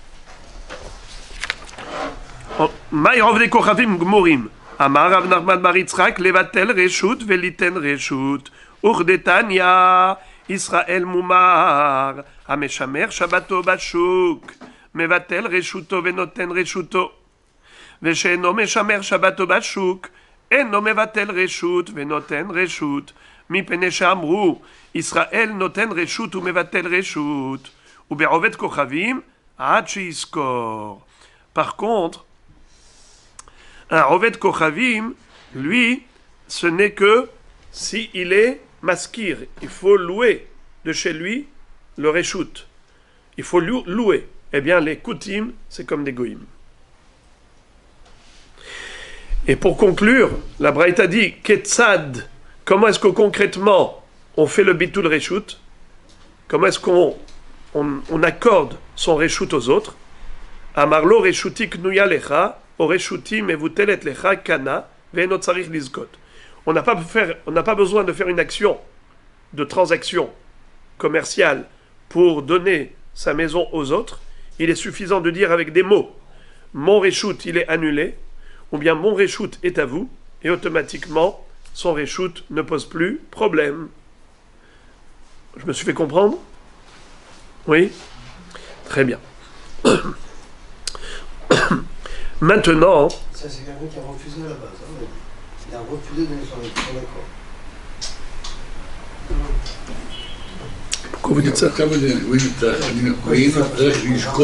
Maïrovde Kochavim Gmorim. Amar Rav Nachman bar Yitzchak Levatel Reshut Veliten Reshut. Urdetanya Israël Mumar. Ameshamer Shabbato Bashuk. Mevatel Reshuto Venoten Reshuto. Vesheno Meshamer Shabbato Bashuk. Eno Mevatel Reshut Venoten Reshut. מפני שאמרו, ישראל נותן רשות ומבטל רשות, ובעובד כוכבים עד שיזכור. Par contre, un עובד כוכבים, lui, ce n'est que si il est maskir. Il faut louer de chez lui le reshut. Il faut louer. Eh bien, les koutim, c'est comme des goïm. Et pour conclure, la Braïta dit, Ketzad, comment est-ce que concrètement on fait le bitul reshut? Comment est-ce qu'on on, on accorde son reshut aux autres? Amarlo reshuti knuya lecha, o reshuti mevutelet lecha kana, ve'eno tzarich lizkot. On n'a pas faire, on n'a pas besoin de faire une action de transaction commerciale pour donner sa maison aux autres. Il est suffisant de dire avec des mots, mon reshut il est annulé, ou bien mon reshut est à vous, et automatiquement son reshut ne pose plus problème. Je me suis fait comprendre? Oui? Très bien. Maintenant... Ça, c'est quelqu'un qui a refusé à la base. Hein, il a refusé de donner son accord. Pourquoi vous dites ça? Ça veut dire, oui, tu devrais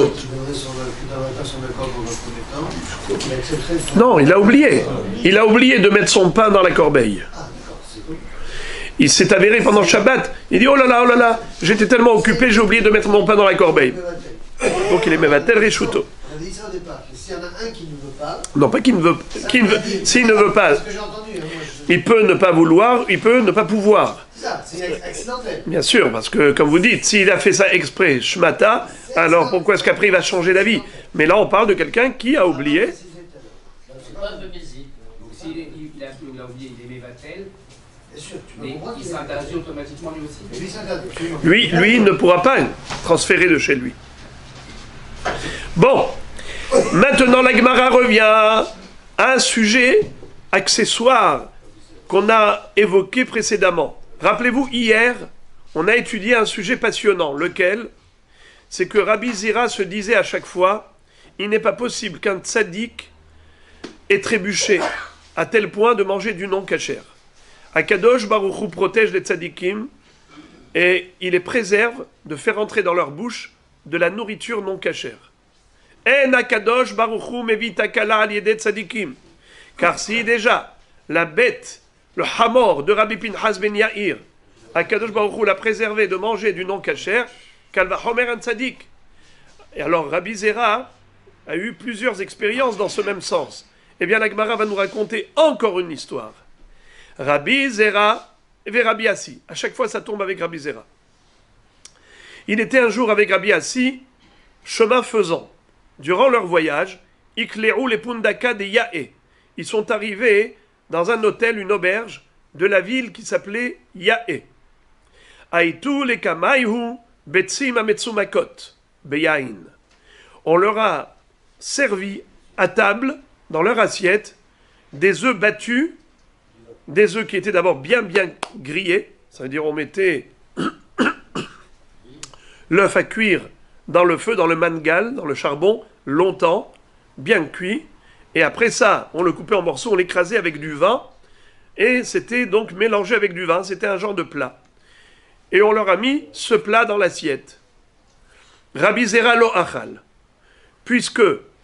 son accord dans un premier temps. Non, il a oublié. Il a oublié de mettre son pain dans la corbeille. Il s'est avéré pendant le Shabbat. Il dit, oh là là, oh là là, j'étais tellement occupé, j'ai oublié de mettre mon pain dans la corbeille. Donc il est Mevatel Reshuto. On avait dit ça au départ. S'il y en a un qui ne veut pas... Non, pas qu'il ne veut pas. S'il ne veut pas, il peut ne pas vouloir, il peut ne pas pouvoir. C'est ça, c'est accidentel. Bien sûr, parce que, comme vous dites, s'il a fait ça exprès, Shmata, alors pourquoi est-ce qu'après il va changer d'avis? Mais là, on parle de quelqu'un qui a oublié. C'est pas de musique. Donc s'il il a, il a oublié, il est Mevatel, il s'interdit automatiquement lui aussi. Lui, lui, il ne pourra pas transférer de chez lui. Bon, maintenant la Gemara revient à un sujet accessoire qu'on a évoqué précédemment. Rappelez-vous, hier, on a étudié un sujet passionnant, lequel, c'est que Rabbi Zira se disait à chaque fois, il n'est pas possible qu'un tzaddik ait trébuché à tel point de manger du non-kasher. Akadosh Baruch Hu protège les tzaddikim et il les préserve de faire entrer dans leur bouche de la nourriture non-kasher. En Akadosh Baruch Hu mevit akala al yedei tzaddikim. Car si déjà la bête, le hamor de Rabbi Pinchas ben Yair, Akadosh Baruch Hu l'a préservé de manger du non-kasher, Kalvachomer un tzaddik. Et alors Rabbi Zera a eu plusieurs expériences dans ce même sens. Eh bien la Gemara va nous raconter encore une histoire. Rabbi Zera et Rabbi Assi. À chaque fois ça tombe avec Rabbi Zera. Il était un jour avec Rabbi Assi, chemin faisant. Durant leur voyage, Ikleru les Pundaka de Yaé. Ils sont arrivés dans un hôtel, une auberge de la ville qui s'appelait Yaé. Aïtou les Kamaihu Betsim Ametsumakot Beyain. On leur a servi à table, dans leur assiette, des œufs battus, des œufs qui étaient d'abord bien bien grillés, ça veut dire on mettait l'œuf à cuire dans le feu, dans le mangal, dans le charbon, longtemps, bien cuit, et après ça, on le coupait en morceaux, on l'écrasait avec du vin, et c'était donc mélangé avec du vin, c'était un genre de plat. Et on leur a mis ce plat dans l'assiette. Rabbi Zera lo achal, puisque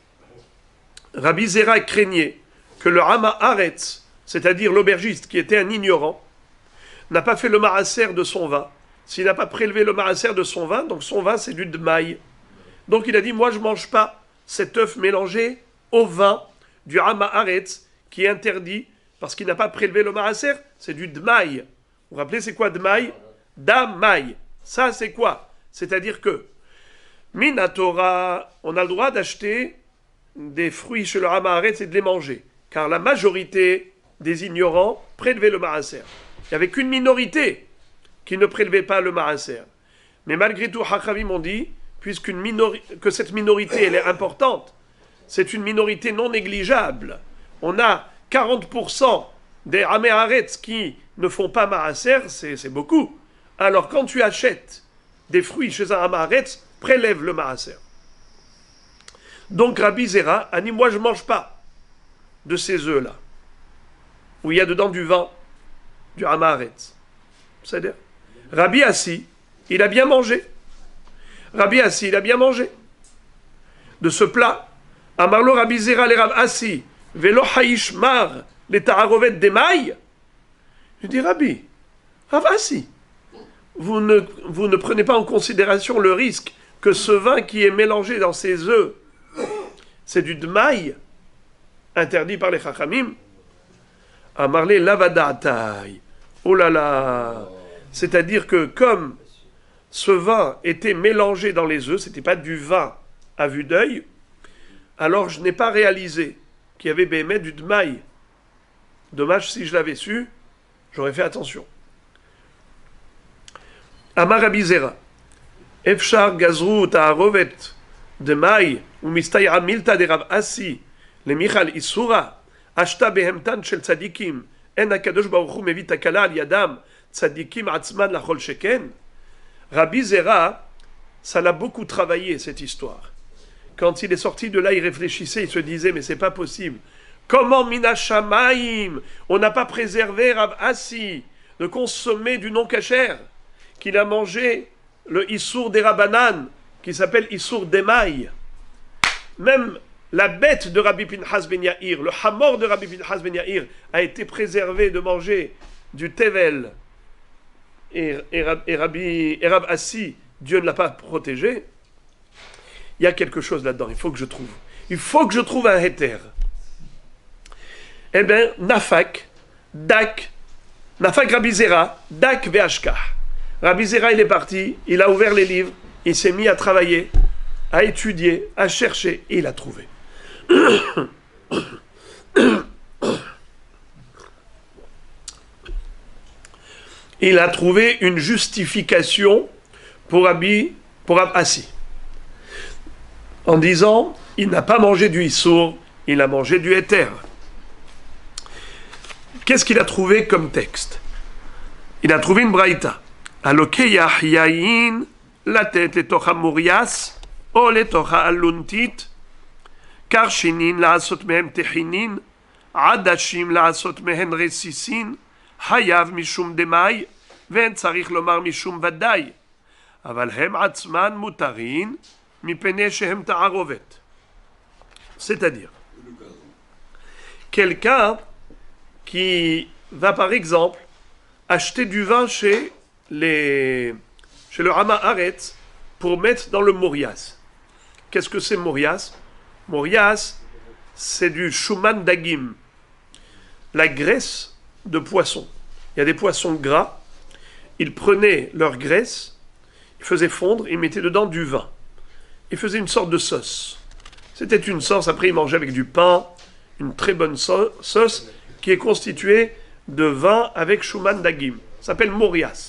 Rabbi Zera craignait que le Hama Haaretz, c'est-à-dire l'aubergiste qui était un ignorant, n'a pas fait le maaser de son vin. S'il n'a pas prélevé le maaser de son vin, donc son vin c'est du dmaï. Donc il a dit, moi je ne mange pas cet œuf mélangé au vin du Hama Haaretz qui est interdit parce qu'il n'a pas prélevé le maaser, c'est du dmaï. Vous vous rappelez c'est quoi dmaï? Damaï. Ça c'est quoi? C'est-à-dire que Minatora, on a le droit d'acheter des fruits chez le Hama Haaretz et de les manger. Car la majorité des ignorants prélevaient le maaser. Il n'y avait qu'une minorité qui ne prélevait pas le maaser. Mais malgré tout, Hachamim ont dit, puisqu'une minori- que cette minorité elle est importante, c'est une minorité non négligeable. On a quarante pour cent des Hama Haaretz qui ne font pas maaser, c'est, c'est beaucoup. Alors quand tu achètes des fruits chez un Hama Haaretz, prélève le maaser. Donc Rabbi Zera a dit, moi je ne mange pas de ces œufs-là, où il y a dedans du vin, du Hama Haaretz. C'est-à-dire, Rabbi Assi, il a bien mangé. Rabbi Assi, il a bien mangé. De ce plat, Amarlo Rabbi Zera le Rabbi Assi, Velo Haishmar, les Ta'arovet d'Emaï. Je dis, Rabbi, Rabbi Assi, vous ne, vous ne prenez pas en considération le risque que ce vin qui est mélangé dans ces œufs, c'est du dmaï, interdit par les chachamim. Amarle lavadatai. Oh là là. C'est-à-dire que comme ce vin était mélangé dans les œufs, c'était pas du vin à vue d'œil, alors je n'ai pas réalisé qu'il y avait béhémet du dmaï. Dommage, si je l'avais su, j'aurais fait attention. Amar Rabbi Zera. Efshar gazru ta'arovet dmaï ou mistayra milta de Rav Assi le Michal Isura ashta behemtan shel tzadikim en hakadosh baruch hu mevi takala al yadam tzadikim atzman lachol sheken. Rabbi Zera, ça l'a beaucoup travaillé cette histoire. Quand il est sorti de là, il réfléchissait, il se disait mais c'est pas possible. Comment mina shamaim, on n'a pas préservé Rav Assi de consommer du non kasher, qu'il a mangé le Issour des Rabanan, qui s'appelle Issour d'Emaï. Même la bête de Rabbi Pinchas ben Yair, le hamor de Rabbi Pinchas ben Yair, a été préservé de manger du tevel. Et, et, et Rabbi et Rav Assi, Dieu ne l'a pas protégé. Il y a quelque chose là-dedans, il faut que je trouve. Il faut que je trouve un héter. Eh bien, Nafak, Dak, Nafak Rabbi Zera, Dak Ve'ashkah. Rabbi Zera, il est parti, il a ouvert les livres, il s'est mis à travailler, à étudier, à chercher, et il a trouvé. Il a trouvé une justification pour Rabbi, pour Rav Assi, en disant, il n'a pas mangé du Issour, il a mangé du Héter. Qu'est-ce qu'il a trouvé comme texte? Il a trouvé une braïta. Alokeyach yain latet letocha murias o letocha aluntit karshinin laasot mehem techinin adashim laasot mehen resisin hayav mishum demai ve'en tzarich lomar mishum vadai aval hem atzman mutarin mipene shehem ta'arovet. C'est-à-dire, quelqu'un qui va par exemple acheter du vin chez, les, chez le Hama Haaretz pour mettre dans le morias. Qu'est-ce que c'est morias? Morias, c'est du shuman dagim, la graisse de poisson. Il y a des poissons gras, ils prenaient leur graisse, ils faisaient fondre, ils mettaient dedans du vin. Ils faisaient une sorte de sauce. C'était une sauce, après ils mangeaient avec du pain, une très bonne so- sauce qui est constituée de vin avec shuman dagim. Ça s'appelle morias.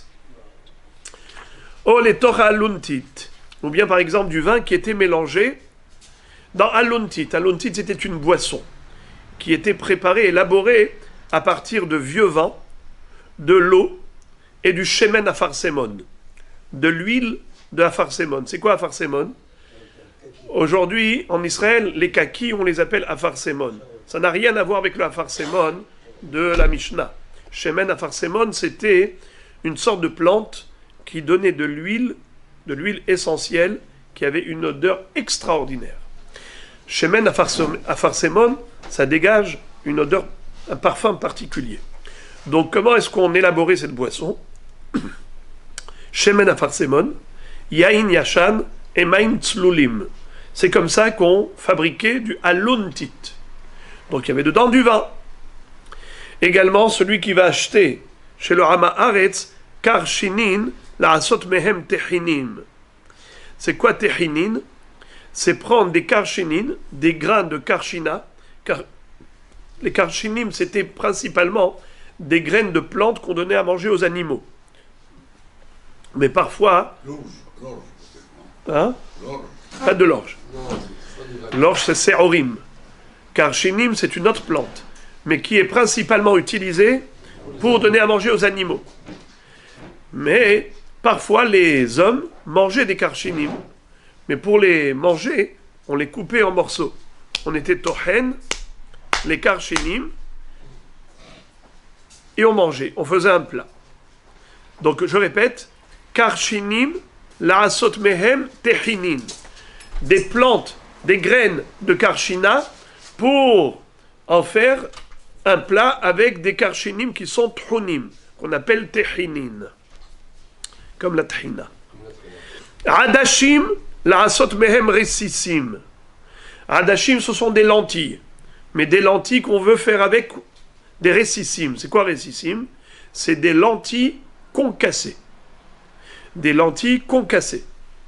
Oh, les torah aluntit, ou bien par exemple du vin qui était mélangé dans aluntit. Aluntit, c'était une boisson qui était préparée, élaborée à partir de vieux vin, de l'eau et du shemen afarsemon, de l'huile de afarsemon. C'est quoi afarsemon? Aujourd'hui, en Israël, les kakis, on les appelle afarsemon. Ça n'a rien à voir avec le afarsemon de la Mishnah. Shemen afarsemon, c'était une sorte de plante qui donnait de l'huile, de l'huile essentielle, qui avait une odeur extraordinaire. Shemen afarsemon, ça dégage une odeur, un parfum particulier. Donc, comment est-ce qu'on élaborait cette boisson? Shemen afarsemon, yain yashan et maim tzlulim. C'est comme ça qu'on fabriquait du aluntit. Donc, il y avait dedans du vin. Également, celui qui va acheter chez le Hama Haaretz, karshinin, la asot mehem tehinim. C'est quoi tehinin? C'est prendre des karshinin, des grains de karshina. Car les karshinim, c'était principalement des graines de plantes qu'on donnait à manger aux animaux. Mais parfois... L'orge, l'orge, Hein? l'orge. Pas de l'orge. L'orge, c'est seorim. Karshinim, c'est une autre plante, mais qui est principalement utilisée pour donner à manger aux animaux. Mais parfois, les hommes mangeaient des karshinim, mais pour les manger, on les coupait en morceaux. On était tohen, les karshinim, et on mangeait. On faisait un plat. Donc, je répète, karshinim, la'asot mehem tehinin. Des plantes, des graines de karshina pour en faire un plat avec des karshinim qui sont tchunim, qu'on appelle tehinin, comme la tahina. Adashim, la'asot mehem ressissim. Adashim, ce sont des lentilles, mais des lentilles qu'on veut faire avec des ressissim. C'est quoi ressissim? C'est des lentilles concassées. Des lentilles concassées.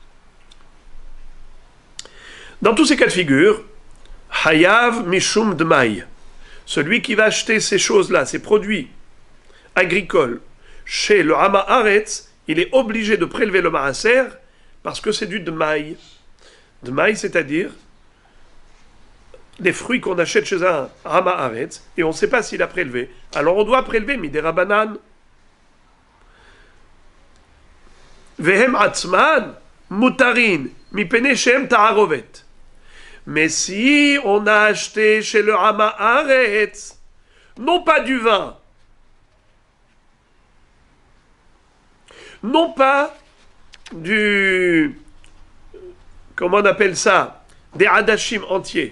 Dans tous ces cas de figure, Hayav Mishum Dmaï, celui qui va acheter ces choses-là, ces produits agricoles, chez le Hama Haaretz, il est obligé de prélever le maaser parce que c'est du Dmaï. Dmaï, c'est-à-dire les fruits qu'on achète chez un Hama Haaretz et on ne sait pas s'il a prélevé. Alors on doit prélever Midera Banan. Vehem Atzman, Mutarin, Mipene Shem Ta'arovet. Mais si on a acheté chez le Hama Haaretz, non pas du vin, non pas du, comment on appelle ça, des hadashim entiers,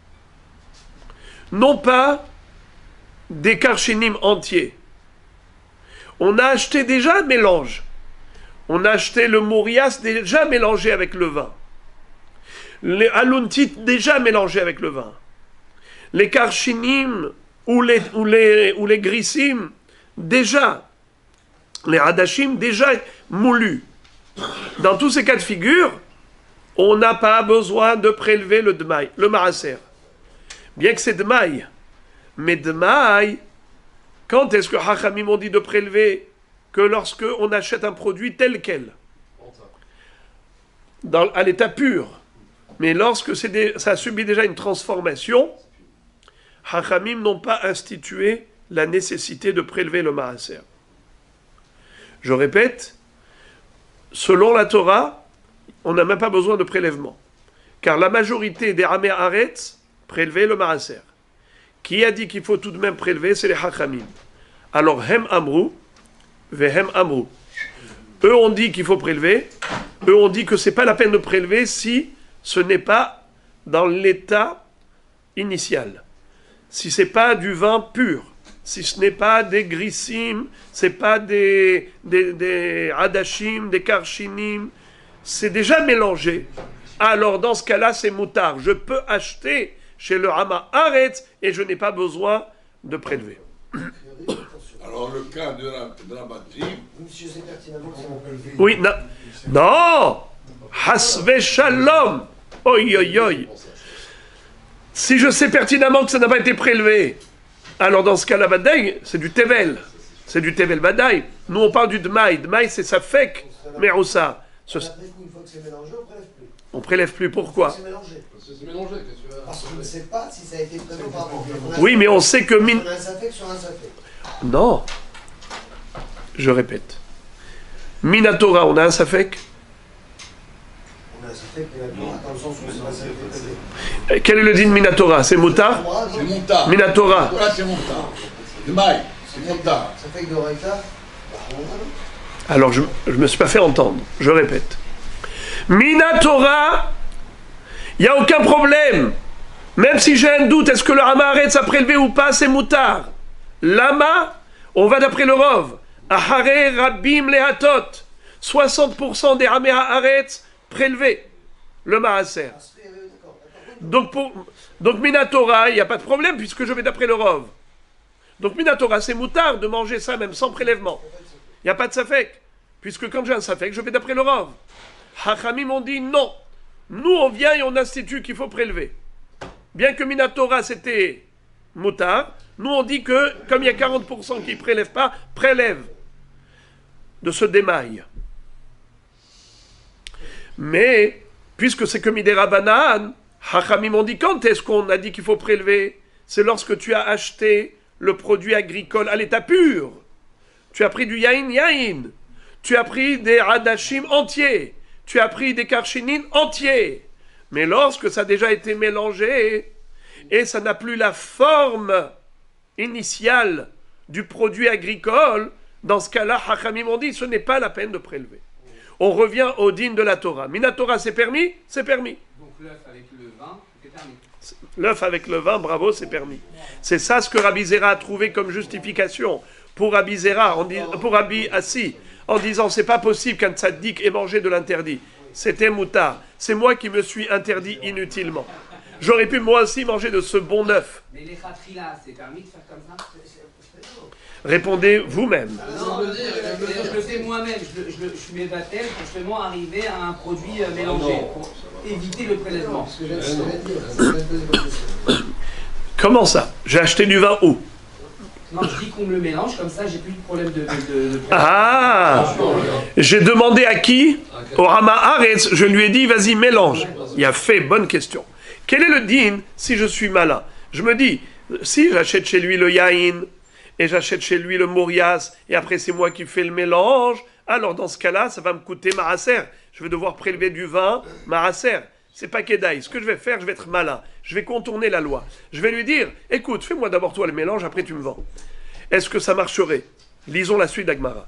non pas des karshinim entiers, on a acheté déjà un mélange, on a acheté le morias déjà mélangé avec le vin, les aluntit déjà mélangés avec le vin, les karshinim ou les, ou les, ou les grissim déjà, les hadashim déjà moulus. Dans tous ces cas de figure, on n'a pas besoin de prélever le dmaï, le maaser. Bien que c'est dmaï, mais dmaï, quand est-ce que Hachamim ont dit de prélever? Que lorsque on achète un produit tel quel, dans, à l'état pur. Mais lorsque c'est des, ça a subi déjà une transformation, Hachamim n'ont pas institué la nécessité de prélever le maaser. Je répète, selon la Torah, on n'a même pas besoin de prélèvement. Car la majorité des Hamé Haaretz prélevaient le maaser. Qui a dit qu'il faut tout de même prélever? C'est les Hachamim. Alors, Hem Amrou, Vehem Amrou. Eux ont dit qu'il faut prélever. Eux ont dit que ce n'est pas la peine de prélever si ce n'est pas dans l'état initial. Si ce n'est pas du vin pur. Si ce n'est pas des grissim, ce n'est pas des, des, des hadashim, des karshinim. c'est déjà mélangé, alors dans ce cas-là, c'est moutard. Je peux acheter chez le Hama Haaretz et je n'ai pas besoin de prélever. Alors le cas de la, de la bâtisse. Monsieur sait pertinemment que c'est mon prélevé. Oui, non. Non. Hasve shalom. Oi, oi, oi. Si je sais pertinemment que ça n'a pas été prélevé, alors dans ce cas-là, Badaï, c'est du Tevel. C'est du Tevel Badaï. Nous, on parle du Dmaï. Dmaï, c'est sa fek. Mais où ça ce... Après coup, une fois que c'est mélangé, on prélève plus. On prélève plus. Pourquoi? C'est mélangé. C'est mélangé. Parce qu'on ne sait pas si ça a été prélevé par rapport. Oui, mais on sait que... Min... On a un safek sur un safek. Non. Je répète. Minatora, on a un safek. On a un safek, mais dans le sens où c'est pas safek prélevé. Quel est le din Minatora? C'est Moutar? C'est Montard. Minatora. Voilà, c'est Montard. De maille, c'est Montard. Safek de Raïta. Alors, je ne me suis pas fait entendre. Je répète. Minatora, il n'y a aucun problème. Même si j'ai un doute, est-ce que le Hama Haaretz a prélevé ou pas, c'est Moutar. Lama, on va d'après le Rov. Ahare Rabim Lehatot. soixante pour cent des Hama Haaretz prélevés. Le Maaser. Donc, pour, donc Minatora, il n'y a pas de problème puisque je vais d'après le Rov. Donc Minatora, c'est Moutar de manger ça même sans prélèvement. Il n'y a pas de safek. Puisque quand j'ai un safek, je vais d'après le Rav. Hachamim ont dit non. Nous, on vient et on institue qu'il faut prélever. Bien que Minatora, c'était Moutar, nous, on dit que, comme il y a quarante pour cent qui ne prélèvent pas, prélève de ce démail. Mais, puisque c'est que Midera Banan, Hachamim ont dit quand est-ce qu'on a dit qu'il faut prélever? C'est lorsque tu as acheté le produit agricole à l'état pur. Tu as pris du yain yain. Tu as pris des hadashim entiers. Tu as pris des karchinines entiers. Mais lorsque ça a déjà été mélangé et ça n'a plus la forme initiale du produit agricole, dans ce cas-là, Hachamim ont dit ce n'est pas la peine de prélever. On revient au din de la Torah. Minatora, c'est permis? C'est permis. Donc l'œuf avec le vin, c'est permis. L'œuf avec le vin, bravo, c'est permis. C'est ça ce que Rabbi Zera a trouvé comme justification pour Rabbi Zera, en dis, pour Rabbi Assi, en disant c'est pas possible qu'un tzaddik ait mangé de l'interdit. C'était moutard. C'est moi qui me suis interdit inutilement. J'aurais pu moi aussi manger de ce bon œuf. Mais les khatrila, c'est permis de faire comme ça? Répondez vous-même. Non, je, je, je le fais moi-même. Je, je, je suis mévatel pour justement arriver à un produit euh, mélangé, pour éviter le prélèvement. Comment ça? J'ai acheté du vin où? Non, je dis qu'on me le mélange, comme ça j'ai plus de problème de... de, de, de Ah, j'ai demandé à qui? Au Hama Haaretz, je lui ai dit, vas-y, mélange. Il a fait, bonne question. Quel est le din si je suis malin? Je me dis, si j'achète chez lui le yain, et j'achète chez lui le morias, et après c'est moi qui fais le mélange, alors dans ce cas-là, ça va me coûter maaser. Je vais devoir prélever du vin, maaser. C'est pas Kedaï. Ce que je vais faire, je vais être malin. Je vais contourner la loi. Je vais lui dire, écoute, fais-moi d'abord toi le mélange, après tu me vends. Est-ce que ça marcherait? Lisons la suite d'Agmara.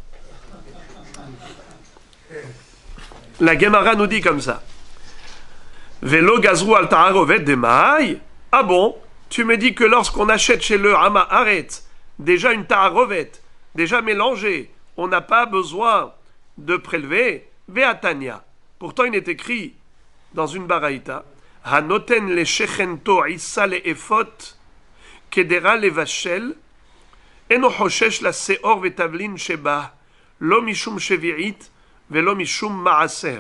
La Gemara nous dit comme ça. Velo gazrou al ta'arovet demai. Ah bon? Tu me dis que lorsqu'on achète chez le Hama Haaretz déjà une ta'arovet, déjà mélangée, on n'a pas besoin de prélever ve'atania. Pourtant, il est écrit dans une baraïta, Hanoten le shechento issa le efot, kedera le vachel, eno hoshesh la seor vetavlin sheba, lo mishum shevi'it, velo mishum maaser.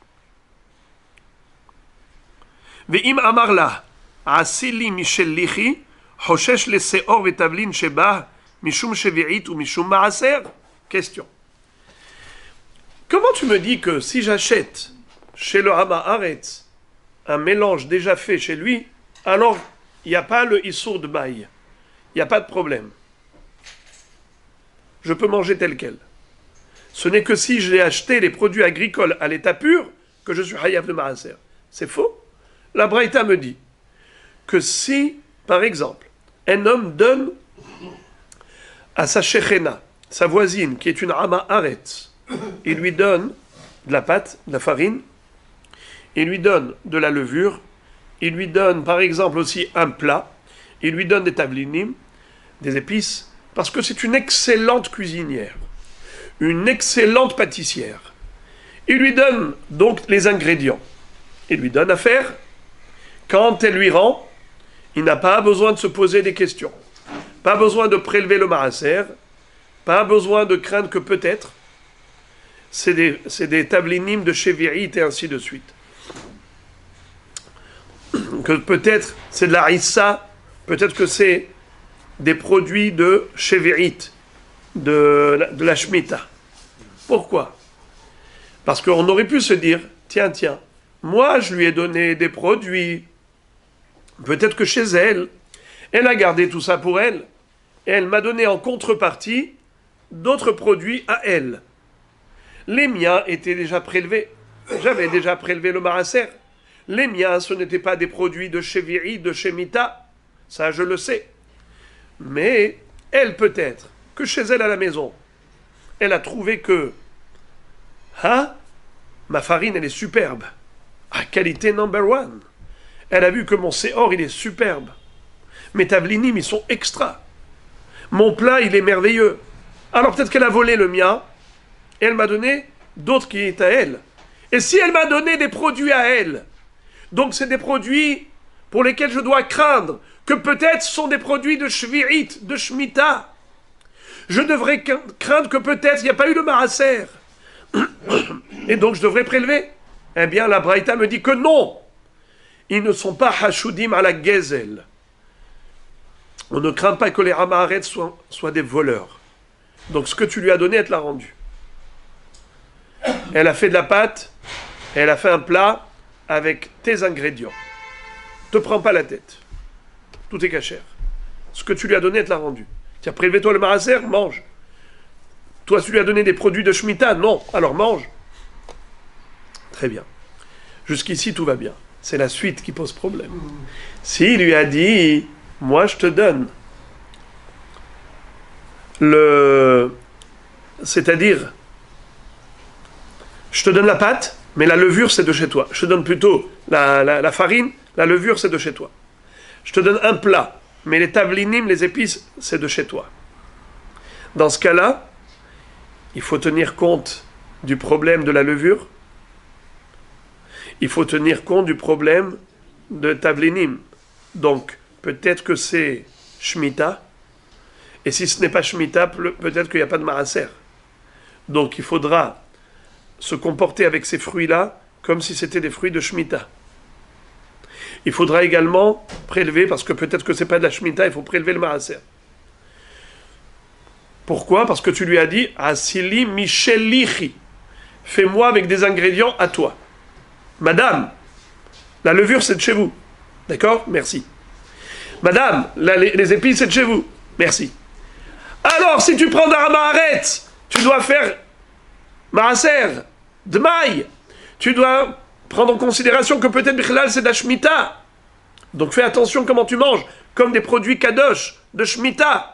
Ve'im amar la, asili mishel lichi, hoshesh le seor vetavlin sheba, mishum shevi'it ou mishum maaser. Question. Comment tu me dis que si j'achète chez le Hama Haaretz un mélange déjà fait chez lui, alors il n'y a pas le issour de maï, il n'y a pas de problème. Je peux manger tel quel. Ce n'est que si j'ai acheté les produits agricoles à l'état pur que je suis hayav de maaser. C'est faux. La Braïta me dit que si, par exemple, un homme donne à sa shechena, sa voisine, qui est une Hama Haaretz, il lui donne de la pâte, de la farine, il lui donne de la levure, il lui donne par exemple aussi un plat, il lui donne des tablinim, des épices, parce que c'est une excellente cuisinière, une excellente pâtissière. Il lui donne donc les ingrédients. Il lui donne à faire. Quand elle lui rend, il n'a pas besoin de se poser des questions. Pas besoin de prélever le maaser. Pas besoin de craindre que peut-être, c'est des, c'est des tablinim de chevirit et ainsi de suite. Que peut-être c'est de la issa, peut-être que c'est des produits de chevirit, de, de la shmita. Pourquoi? Parce qu'on aurait pu se dire, tiens, tiens, moi je lui ai donné des produits, peut-être que chez elle, elle a gardé tout ça pour elle, et elle m'a donné en contrepartie d'autres produits à elle. Les miens étaient déjà prélevés. J'avais déjà prélevé le maaser. Les miens, ce n'étaient pas des produits de cheviri, de shemita. Ça, je le sais. Mais elle, peut-être, que chez elle à la maison, elle a trouvé que, hein, ma farine, elle est superbe. À qualité number one. Elle a vu que mon séhor, il est superbe. Mes tablinim, ils sont extra. Mon plat, il est merveilleux. Alors peut-être qu'elle a volé le mien, et elle m'a donné d'autres qui est à elle. Et si elle m'a donné des produits à elle, donc c'est des produits pour lesquels je dois craindre que peut-être ce sont des produits de shvirit, de shmita. Je devrais craindre que peut-être il n'y a pas eu de maaser. Et donc je devrais prélever. Eh bien la Braïta me dit que non. Ils ne sont pas hashudim à la gezel. On ne craint pas que les Ramaharet soient, soient des voleurs. Donc ce que tu lui as donné, elle te l'a rendu. Elle a fait de la pâte, elle a fait un plat avec tes ingrédients. Ne te prends pas la tête. Tout est cachère. Ce que tu lui as donné, elle te l'a rendu. Tiens, prélevé-toi le maaser, mange. Toi, tu lui as donné des produits de shmita, non, alors mange. Très bien. Jusqu'ici, tout va bien. C'est la suite qui pose problème. S'il lui a dit, moi je te donne le... C'est-à-dire, je te donne la pâte, mais la levure, c'est de chez toi. Je te donne plutôt la, la, la farine, la levure, c'est de chez toi. Je te donne un plat, mais les tablinim, les épices, c'est de chez toi. Dans ce cas-là, il faut tenir compte du problème de la levure. Il faut tenir compte du problème de tablinim. Donc, peut-être que c'est shmita. Et si ce n'est pas shmita, peut-être qu'il n'y a pas de maaser. Donc, il faudra se comporter avec ces fruits-là comme si c'était des fruits de shmita. Il faudra également prélever, parce que peut-être que ce n'est pas de la shmita, il faut prélever le maaser. Pourquoi? Parce que tu lui as dit, Asili michelichi, fais-moi avec des ingrédients à toi. Madame, la levure c'est de chez vous. D'accord? Merci. Madame, la, les, les épices c'est de chez vous. Merci. Alors, si tu prends d'Aramaharet, tu dois faire maaser, de maille. Tu dois prendre en considération que peut-être Bichlal c'est de la shmita. Donc fais attention comment tu manges, comme des produits kadosh, de shmita.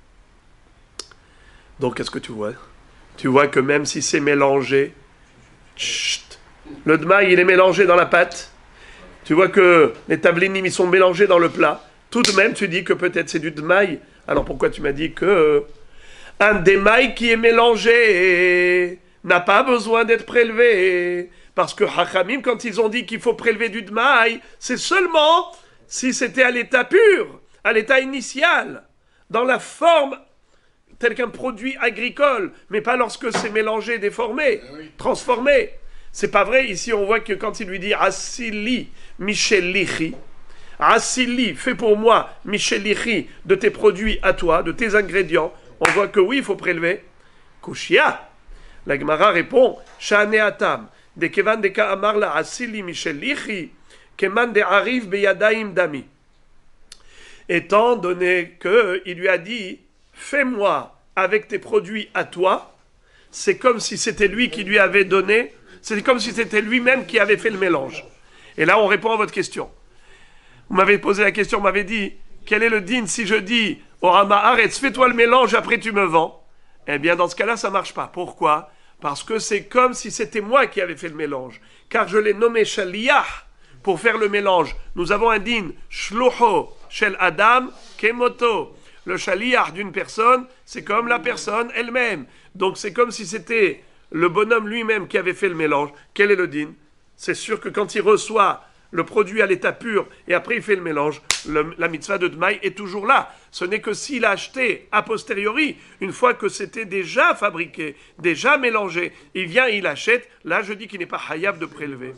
Donc qu'est-ce que tu vois? Tu vois que même si c'est mélangé, chut, le dmaï il est mélangé dans la pâte. Tu vois que les tablinim ils sont mélangés dans le plat. Tout de même tu dis que peut-être c'est du dmaï. Alors pourquoi tu m'as dit que un démaï qui est mélangé n'a pas besoin d'être prélevé? Parce que Hachamim, quand ils ont dit qu'il faut prélever du dmaï, c'est seulement si c'était à l'état pur, à l'état initial, dans la forme tel qu'un produit agricole, mais pas lorsque c'est mélangé, déformé, transformé. C'est pas vrai. Ici, on voit que quand il lui dit Asili Michelichi, Asili, fais pour moi Michelichi de tes produits à toi, de tes ingrédients, on voit que oui, il faut prélever. Kushia. La Gemara répond Shane Atam, de Kevan de Ka'amar la Asili Michelichi, Keman de Arif Beyadaim Dami. Étant donné qu'il lui a dit fais-moi avec tes produits à toi, c'est comme si c'était lui qui lui avait donné, c'est comme si c'était lui-même qui avait fait le mélange. Et là, on répond à votre question. Vous m'avez posé la question, vous m'avez dit, quel est le din si je dis, au Rama, arrête, fais-toi le mélange, après tu me vends? Eh bien, dans ce cas-là, ça ne marche pas. Pourquoi? Parce que c'est comme si c'était moi qui avais fait le mélange. Car je l'ai nommé Shaliyah pour faire le mélange. Nous avons un din, Shlucho, Shel Adam, Kemoto. Le Shaliyah d'une personne, c'est comme la personne elle-même. Donc c'est comme si c'était le bonhomme lui-même qui avait fait le mélange, quel est le din? C'est sûr que quand il reçoit le produit à l'état pur et après il fait le mélange, le, la mitzvah de Dmaï est toujours là. Ce n'est que s'il a acheté a posteriori, une fois que c'était déjà fabriqué, déjà mélangé, il vient et il achète, là je dis qu'il n'est pas hayab de prélever.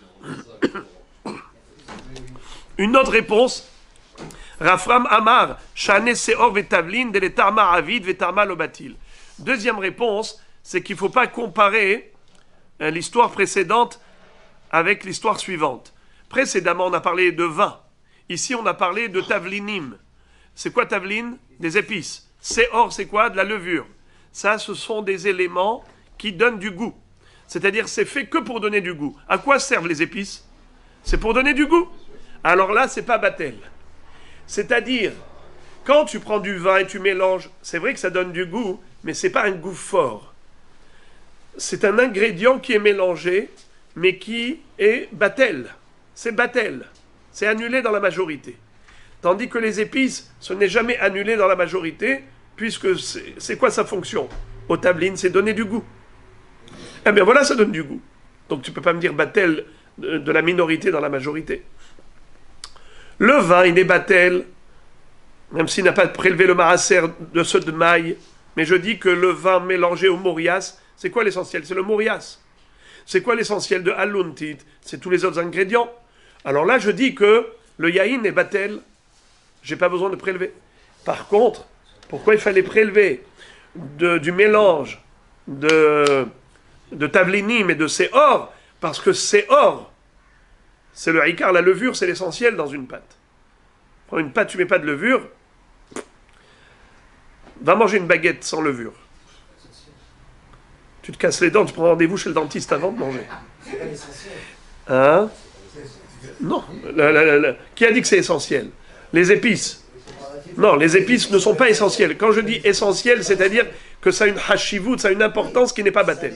Une autre réponse, Rafram Amar, Shane Seor Vetavlin, Deletarma Avid, Vetarma Lobatil. Deuxième réponse, c'est qu'il ne faut pas comparer euh, l'histoire précédente avec l'histoire suivante. Précédemment, on a parlé de vin. Ici, on a parlé de tavlinim. C'est quoi tavlin? Des épices. Seor, c'est quoi? De la levure. Ça, ce sont des éléments qui donnent du goût. C'est-à-dire, c'est fait que pour donner du goût. À quoi servent les épices? C'est pour donner du goût. Alors là, c'est pas batel. C'est-à-dire, quand tu prends du vin et tu mélanges, c'est vrai que ça donne du goût, mais c'est pas un goût fort. C'est un ingrédient qui est mélangé, mais qui est batel. C'est batel. C'est annulé dans la majorité. Tandis que les épices, ce n'est jamais annulé dans la majorité, puisque c'est quoi sa fonction? Au tablines, c'est donner du goût. Eh bien voilà, ça donne du goût. Donc tu ne peux pas me dire batel de, de la minorité dans la majorité. Le vin, il est batel, même s'il n'a pas prélevé le maaser de ceux de maille, mais je dis que le vin mélangé au morias, c'est quoi l'essentiel? C'est le morias. C'est quoi l'essentiel de haluntit? C'est tous les autres ingrédients. Alors là, je dis que le yaïn est batel, j'ai pas besoin de prélever. Par contre, pourquoi il fallait prélever de, du mélange de, de tavlinim et de séor? Parce que séor, c'est le haïkar, la levure, c'est l'essentiel dans une pâte. Prends une pâte, tu mets pas de levure, va manger une baguette sans levure. Tu te casses les dents, tu prends rendez-vous chez le dentiste avant de manger. Hein? Non. La, la, la, la. Qui a dit que c'est essentiel? Les épices. Non, les épices ne sont pas essentielles. Quand je dis essentiel, c'est-à-dire que ça a une hashivut, ça a une importance qui n'est pas batel.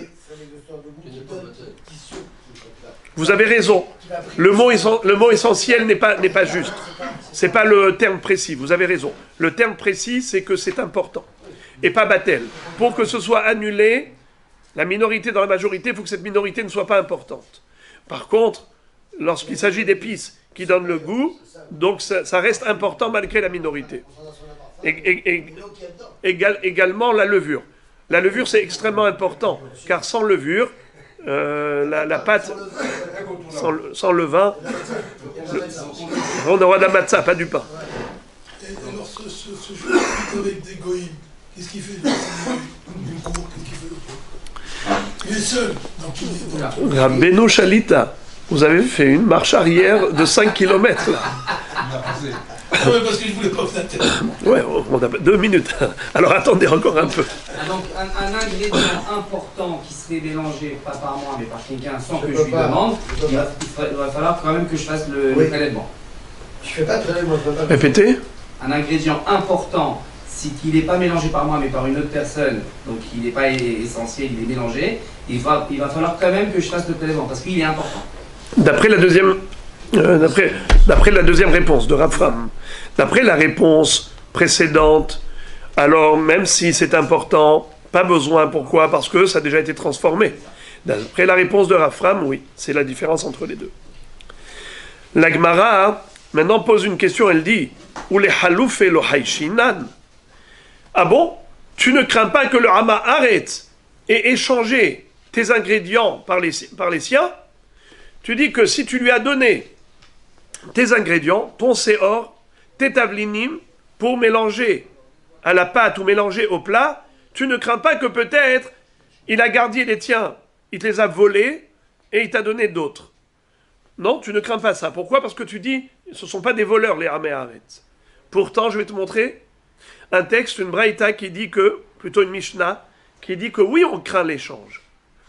Vous avez raison. Le mot, le mot essentiel n'est pas, n'est pas juste. Ce n'est pas le terme précis. Vous avez raison. Le terme précis, c'est que c'est important. Et pas batel. Pour que ce soit annulé, la minorité dans la majorité, il faut que cette minorité ne soit pas importante. Par contre, lorsqu'il s'agit d'épices qui donnent le goût, donc ça, ça reste important malgré la minorité. Et, et, et égal, également la levure. La levure, c'est extrêmement important, car sans levure, euh, la, la pâte, sans, sans le vin, le, on aura de la matzah, pas du pain. Et alors, ce, ce, ce jeu avec des goïms, qu'est-ce qu'il fait? Une cour, qu'est-ce qu'il fait le pauvre? Il est seul. Rabbeinu Shalita, vous avez fait une marche arrière de cinq kilomètres là. Non, mais parce que je voulais pas flatter. Ouais, on a deux minutes. Alors attendez encore un peu. Donc un, un ingrédient important qui serait mélangé, pas par moi, mais par quelqu'un sans que je, je lui pas. demande, il va, il va falloir quand même que je fasse le, oui. le prélèvement. Je fais pas de prélèvement, je peux pas. Répétez. Un ingrédient important, si il n'est pas mélangé par moi, mais par une autre personne, donc il n'est pas essentiel, il est mélangé, il va, il va falloir quand même que je fasse le prélèvement, parce qu'il est important. D'après la deuxième, euh, d'après, d'après la deuxième réponse de Rafram, d'après la réponse précédente, alors même si c'est important, pas besoin. Pourquoi? Parce que ça a déjà été transformé. D'après la réponse de Rafram, oui, c'est la différence entre les deux. La Gemara maintenant pose une question, elle dit ou les halouf et le haïshinan. Ah bon? Tu ne crains pas que le hama arrête et échanger tes ingrédients par les, par les siens? Tu dis que si tu lui as donné tes ingrédients, ton séor, tes tavlinim, pour mélanger à la pâte ou mélanger au plat, tu ne crains pas que peut-être il a gardé les tiens, il te les a volés et il t'a donné d'autres. Non, tu ne crains pas ça. Pourquoi? Parce que tu dis, ce ne sont pas des voleurs les Haméharet. Pourtant, je vais te montrer un texte, une braïta qui dit que, plutôt une Mishnah, qui dit que oui, on craint l'échange.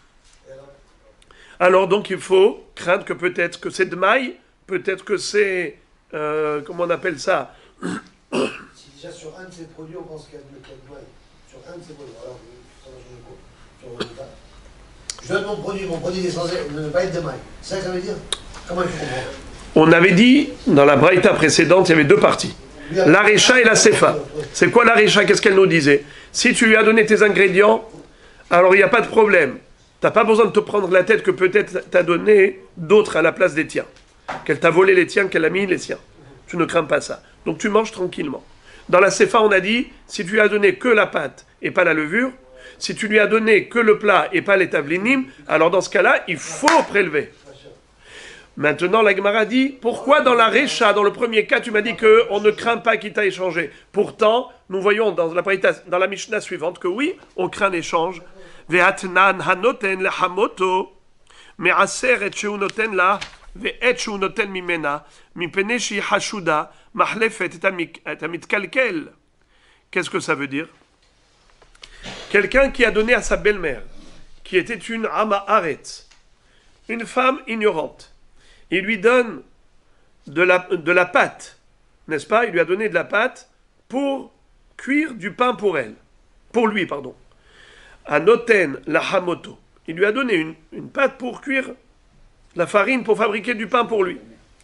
Alors donc il faut craindre que peut-être que c'est de maille, peut-être que c'est, euh, comment on appelle ça? Si déjà sur un de ces produits on pense qu'il y a de maille, sur un de ces produits, alors ça va changer quoi? Je donne mon produit, mon produit est censé ne pas être de maille. C'est ça que ça veut dire? Comment il faut comprendre? On avait dit, dans la braïta précédente, il y avait deux parties. L'arécha et la séfa. C'est quoi l'arécha? Qu'est-ce qu'elle nous disait? Si tu lui as donné tes ingrédients, alors il n'y a pas de problème. Tu n'as pas besoin de te prendre la tête que peut-être t'as donné d'autres à la place des tiens. Qu'elle t'a volé les tiens, qu'elle a mis les siens. Tu ne crains pas ça. Donc tu manges tranquillement. Dans la Sefa, on a dit, si tu lui as donné que la pâte et pas la levure, si tu lui as donné que le plat et pas les tavlinim, alors dans ce cas-là, il faut prélever. Maintenant, la Gemara dit, pourquoi dans la Récha, dans le premier cas, tu m'as dit qu'on ne craint pas qu'il t'a échangé. Pourtant, nous voyons dans la, dans la Mishnah suivante que oui, on craint l'échange. Ve'atnan hanoten lehamoto, me'aser et sheu noten la, ve'et sheu noten mimena, mipene shi hashuda, mahlefet et amitkalkel. Qu'est-ce que ça veut dire? Quelqu'un qui a donné à sa belle-mère, qui était une ama aretz, une femme ignorante, il lui donne de la, de la pâte, n'est-ce pas? Il lui a donné de la pâte pour cuire du pain pour elle. Pour lui, pardon. Anoten la hamoto. Il lui a donné une, une pâte pour cuire la farine, pour fabriquer du pain pour lui.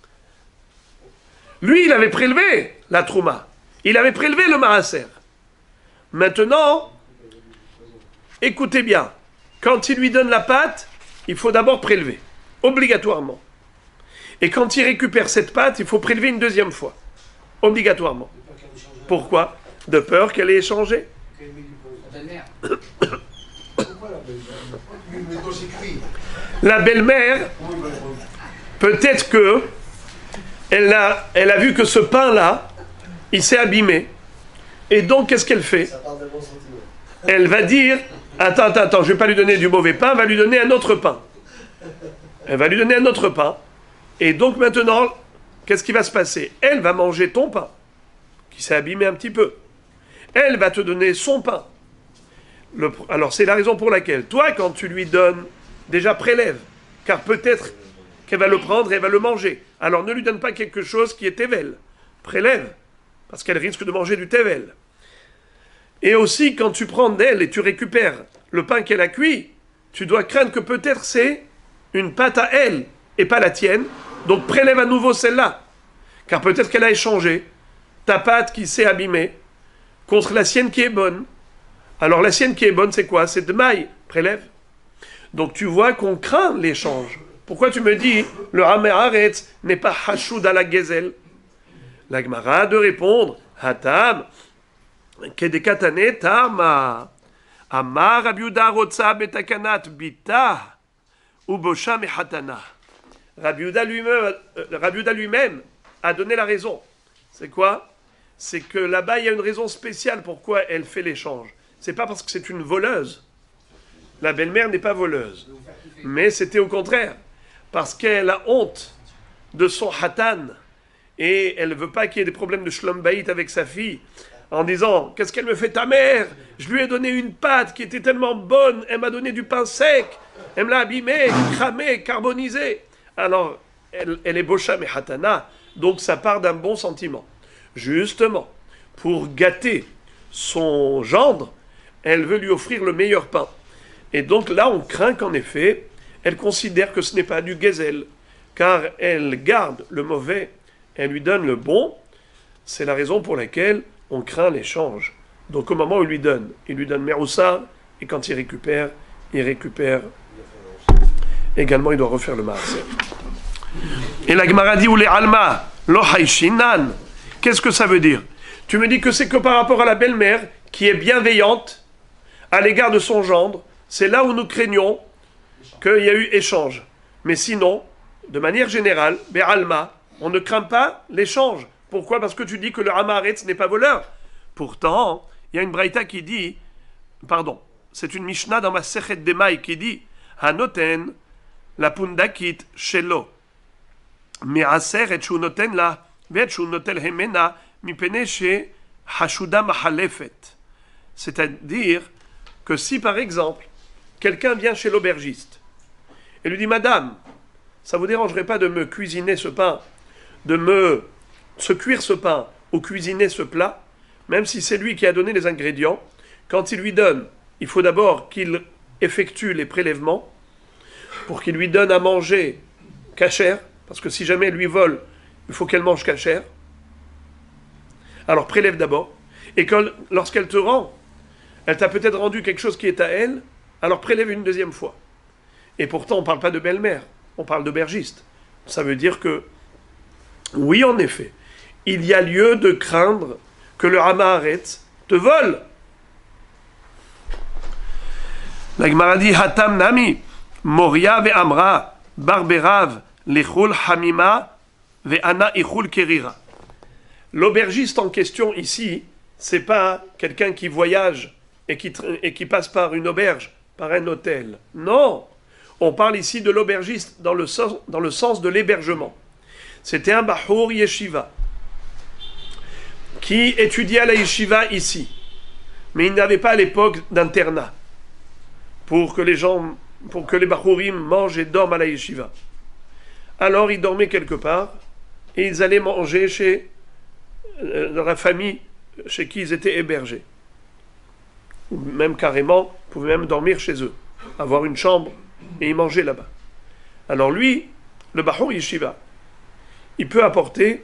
Lui, il avait prélevé la trouma. Il avait prélevé le maaser. Maintenant, écoutez bien. Quand il lui donne la pâte, il faut d'abord prélever. Obligatoirement. Et quand il récupère cette pâte, il faut prélever une deuxième fois. Obligatoirement. Pourquoi? De peur qu'elle ait échangé. La belle-mère, peut-être que elle a, elle a vu que ce pain-là, il s'est abîmé. Et donc, qu'est-ce qu'elle fait? Elle va dire, attends, attends, attends, je ne vais pas lui donner du mauvais pain, elle va lui donner un autre pain. Elle va lui donner un autre pain. Et donc maintenant, qu'est-ce qui va se passer? Elle va manger ton pain, qui s'est abîmé un petit peu. Elle va te donner son pain. Le, alors c'est la raison pour laquelle, toi, quand tu lui donnes, déjà prélève, car peut-être qu'elle va le prendre et elle va le manger. Alors ne lui donne pas quelque chose qui est tével. Prélève, parce qu'elle risque de manger du tével. Et aussi, quand tu prends d'elle et tu récupères le pain qu'elle a cuit, tu dois craindre que peut-être c'est une pâte à elle et pas la tienne. Donc prélève à nouveau celle-là, car peut-être qu'elle a échangé ta pâte qui s'est abîmée contre la sienne qui est bonne. Alors la sienne qui est bonne, c'est quoi? C'est de maille, prélève. Donc tu vois qu'on craint l'échange. Pourquoi tu me dis le Hamé Haaretz n'est pas Hashud à la Gezel? La Gemara a de répondre Hatam, Kedekatane Tama, Amar Rabbi Yehuda Rotza Betakanat Bita, Ubosha Mehatana. Rabbi Yehuda lui-même, Rabbi Yehuda lui-même a donné la raison. C'est quoi? C'est que là-bas, il y a une raison spéciale pourquoi elle fait l'échange. C'est pas parce que c'est une voleuse. La belle-mère n'est pas voleuse. Mais c'était au contraire. Parce qu'elle a honte de son hatan. Et elle ne veut pas qu'il y ait des problèmes de shlom bayit avec sa fille. En disant, qu'est-ce qu'elle me fait ta mère? Je lui ai donné une pâte qui était tellement bonne. Elle m'a donné du pain sec. Elle me l'a abîmé, cramé, carbonisé. Alors, elle, elle est bocha mais hatana, donc ça part d'un bon sentiment. Justement, pour gâter son gendre, elle veut lui offrir le meilleur pain. Et donc là, on craint qu'en effet, elle considère que ce n'est pas du gezel, car elle garde le mauvais, elle lui donne le bon. C'est la raison pour laquelle on craint l'échange. Donc au moment où il lui donne, il lui donne meroussa, et quand il récupère, il récupère. Également, il doit refaire le maaser. Et la Gemara dit, ou les alma, lo haishinan. Qu'est-ce que ça veut dire? Tu me dis que c'est que par rapport à la belle-mère, qui est bienveillante à l'égard de son gendre, c'est là où nous craignons qu'il y a eu échange. Mais sinon, de manière générale, be'alma, on ne craint pas l'échange. Pourquoi? Parce que tu dis que le Hamaretz n'est pas voleur. Pourtant, il y a une braïta qui dit, pardon, c'est une Mishnah dans ma Sechet Demai qui dit, Hanoten, la pundakit shelo, me'aser et shunoten la, ve'et shunotel hemena, mipene she hashuda mahalefet. C'est-à-dire que si par exemple, quelqu'un vient chez l'aubergiste et lui dit, Madame, ça vous dérangerait pas de me cuisiner ce pain, de me se cuire ce pain ou cuisiner ce plat, même si c'est lui qui a donné les ingrédients, quand il lui donne, il faut d'abord qu'il effectue les prélèvements pour qu'il lui donne à manger cachère, parce que si jamais elle lui vole, il faut qu'elle mange cachère. Alors prélève d'abord, et quand, lorsqu'elle te rend, elle t'a peut-être rendu quelque chose qui est à elle, alors prélève une deuxième fois. Et pourtant, on ne parle pas de belle-mère, on parle d'aubergiste. Ça veut dire que, oui, en effet, il y a lieu de craindre que le Hamaharet te vole. La Gemara dit, Hatam Nami, Moria ve Amra, Barberav, Lechul Hamima, ve Ana Ichul Kerira. L'aubergiste en question ici, c'est pas quelqu'un qui voyage et qui, et qui passe par une auberge, par un hôtel. Non, on parle ici de l'aubergiste dans le sens, dans le sens de l'hébergement. C'était un Bahour Yeshiva qui étudiait à la Yeshiva ici, mais il n'avait pas à l'époque d'internat pour que les gens, pour que les Bahourim mangent et dorment à la Yeshiva. Alors ils dormaient quelque part et ils allaient manger chez euh, dans la famille chez qui ils étaient hébergés. Ou même carrément, ils pouvaient même dormir chez eux, avoir une chambre et y manger là-bas. Alors lui, le Bahour Yeshiva, il peut apporter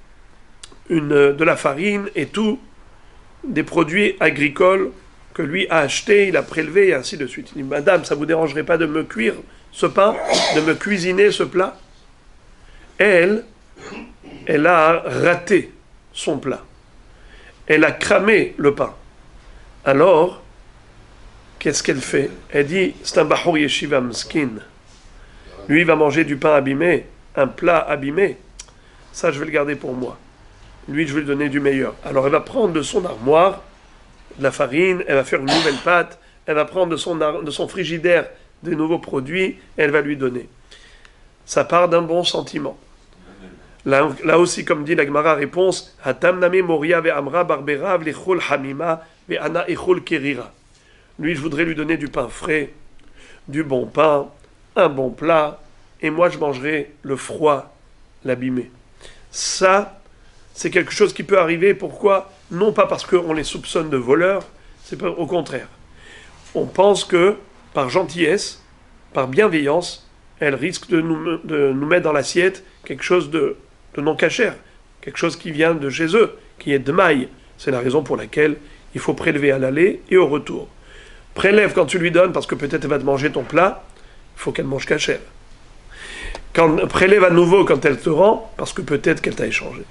une, de la farine et tout, des produits agricoles que lui a achetés, il a prélevé et ainsi de suite. Il dit, madame, ça ne vous dérangerait pas de me cuire ce pain, de me cuisiner ce plat? Elle, elle a raté son plat. Elle a cramé le pain. Alors, qu'est-ce qu'elle fait? Elle dit, c'est un Bahour Yeshiva Mskin. Lui, il va manger du pain abîmé, un plat abîmé. Ça, je vais le garder pour moi. Lui, je vais lui donner du meilleur. Alors, elle va prendre de son armoire de la farine, elle va faire une nouvelle pâte, elle va prendre de son, de son frigidaire des nouveaux produits, et elle va lui donner. Ça part d'un bon sentiment. Là, là aussi, comme dit la Gemara, réponse, Hatam nami moria ve amra barberav lechol hamima ve ana echol kerira. Lui, je voudrais lui donner du pain frais, du bon pain, un bon plat, et moi, je mangerai le froid, l'abîmé. Ça, c'est quelque chose qui peut arriver. Pourquoi? Non pas parce qu'on les soupçonne de voleurs, c'est pas, au contraire. On pense que, par gentillesse, par bienveillance, elle risque de nous, de nous mettre dans l'assiette quelque chose de, de non cachère, quelque chose qui vient de chez eux, qui est de maille. C'est la raison pour laquelle il faut prélever à l'aller et au retour. Prélève quand tu lui donnes, parce que peut-être elle va te manger ton plat, il faut qu'elle mange cachère. Quand, prélève à nouveau quand elle te rend, parce que peut-être qu'elle t'a échangé.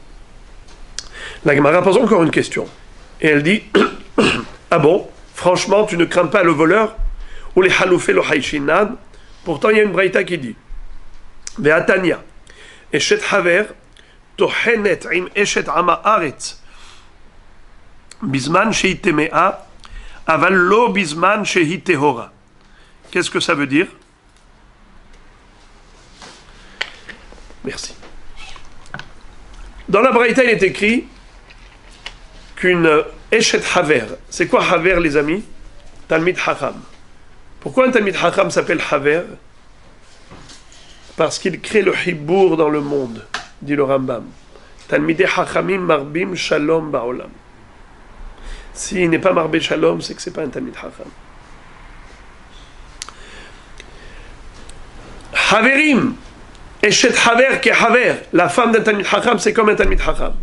La Gemara pose encore une question. Et elle dit, ah bon, franchement, tu ne crains pas le voleur? Ou les haloufé lo haïshinan? Pourtant, il y a une braïta qui dit, Ve'atania, eshet haver, tohenet im eshet ama aretz, bisman shehi temea, aval lo bisman shehi tehora. Qu'est-ce que ça veut dire? Merci. Dans la braïta, il est écrit qu'une Eshet Haver, c'est quoi Haver, les amis? Talmid Hacham. Pourquoi un Talmid Hacham s'appelle Haver? Parce qu'il crée le Hibour dans le monde, dit le Rambam. Talmidei Hachamim marbim shalom ba'olam. S'il n'est pas marbé shalom, c'est que c'est pas un Talmid Hacham. Haverim, Eshet Haver qui est Haver, la femme d'un Talmid Hacham, c'est comme un Talmid Hacham.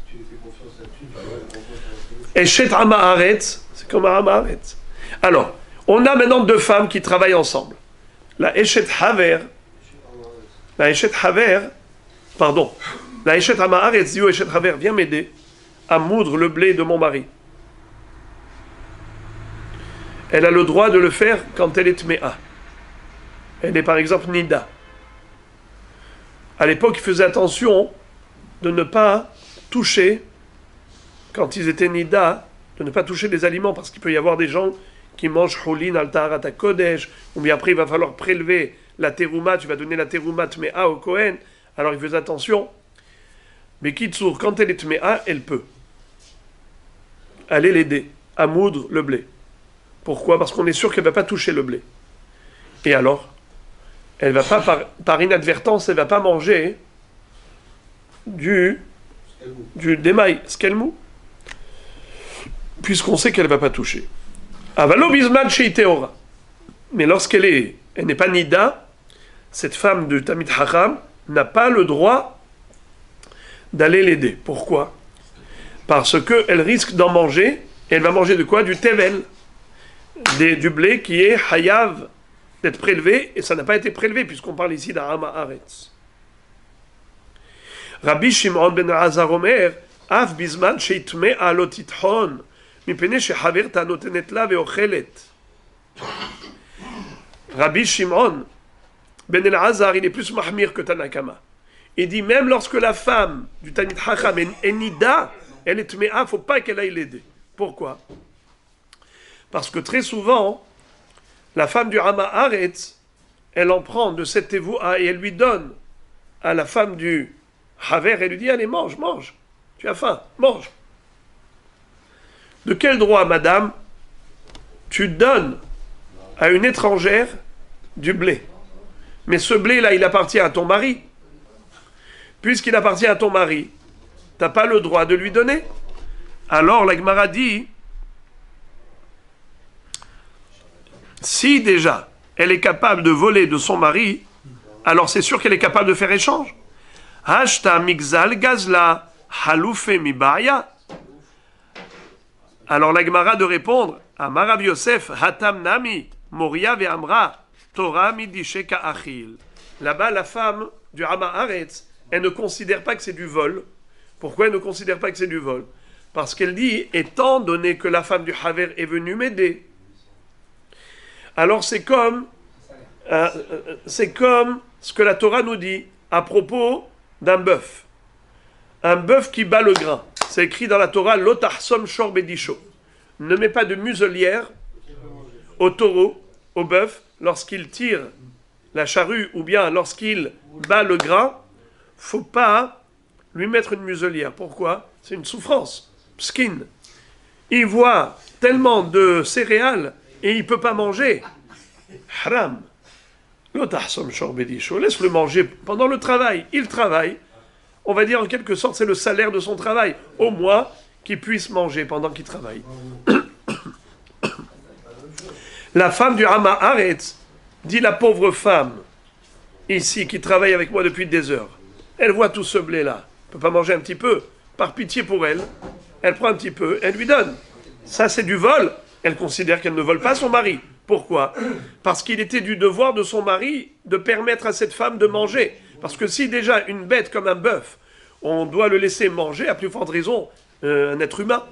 Eshet Hamaharetz, c'est comme un Hamaharetz. Alors, on a maintenant deux femmes qui travaillent ensemble. La Eshet Haver, la Eshet Haver, pardon, la Eshet Hamaharetz dit au Eshet Haver, viens m'aider à moudre le blé de mon mari. Elle a le droit de le faire quand elle est Tméa. Elle est par exemple Nida. À l'époque, ils faisaient attention de ne pas toucher, quand ils étaient Nida, de ne pas toucher des aliments, parce qu'il peut y avoir des gens qui mangent Choulin al Taharat Kodesh, ou bien après il va falloir prélever la terouma, tu vas donner la terouma Tméa au Kohen, alors ils faisaient attention. Mais Kitsour, quand elle est Tméa, elle peut aller l'aider à moudre le blé. Pourquoi? Parce qu'on est sûr qu'elle ne va pas toucher le blé. Et alors, elle va pas, par, par inadvertance, elle ne va pas manger du, du démaï, skelmou, puisqu'on sait qu'elle ne va pas toucher. Avalo bisman chez Iteora. Mais lorsqu'elle est, elle n'est pas Nida, cette femme de Talmid Hacham n'a pas le droit d'aller l'aider. Pourquoi? Parce qu'elle risque d'en manger, et elle va manger de quoi? Du tevel, des, du blé qui est hayav d'être prélevé, et ça n'a pas été prélevé, puisqu'on parle ici d'un Hama Haaretz. Rabbi Shimon ben Azar Omer, Av bizman sheitmea lo titchon, mipene shehaverta notenet la veochelet. Rabbi Shimon ben Elazar, il est plus mahmir que Tanakama. Il dit même lorsque la femme du Talmid Chacham est nida, elle est tmea, il ne faut pas qu'elle aille l'aider. Pourquoi? Parce que très souvent, la femme du Hama Haaretz, elle en prend de cette tevoua et elle lui donne à la femme du Haver, elle lui dit, allez, mange, mange, tu as faim, mange. De quel droit, madame, tu donnes à une étrangère du blé? Mais ce blé-là, il appartient à ton mari. Puisqu'il appartient à ton mari, tu n'as pas le droit de lui donner. Alors la Gemara dit, si déjà elle est capable de voler de son mari, alors c'est sûr qu'elle est capable de faire échange. Hashta migzal gazla haloufe mibaya. Alors la Gemara de répondre à Marav Yosef, hatam nami moria ve'amra Torah midishe ka'achil. Là-bas, la femme du Hama Haaretz, elle ne considère pas que c'est du vol. Pourquoi elle ne considère pas que c'est du vol? Parce qu'elle dit, étant donné que la femme du Haver est venue m'aider, alors c'est comme, euh, c'est comme ce que la Torah nous dit à propos d'un bœuf. Un bœuf qui bat le grain. C'est écrit dans la Torah, Lotachsom shor bedisho. Ne mets pas de muselière au taureau, au bœuf, lorsqu'il tire la charrue ou bien lorsqu'il bat le grain, faut pas lui mettre une muselière. Pourquoi? C'est une souffrance. Pskin. Il voit tellement de céréales et il ne peut pas manger. Haram. Laisse-le manger pendant le travail. Il travaille. On va dire en quelque sorte, c'est le salaire de son travail. Au moins, qu'il puisse manger pendant qu'il travaille. La femme du Hama Haaretz, dit la pauvre femme, ici, qui travaille avec moi depuis des heures. Elle voit tout ce blé-là. Elle ne peut pas manger un petit peu. Par pitié pour elle, elle prend un petit peu, elle lui donne. Ça, c'est du vol. Elle considère qu'elle ne vole pas son mari. Pourquoi? Parce qu'il était du devoir de son mari de permettre à cette femme de manger. Parce que si déjà une bête comme un bœuf, on doit le laisser manger, à plus forte raison, euh, un être humain.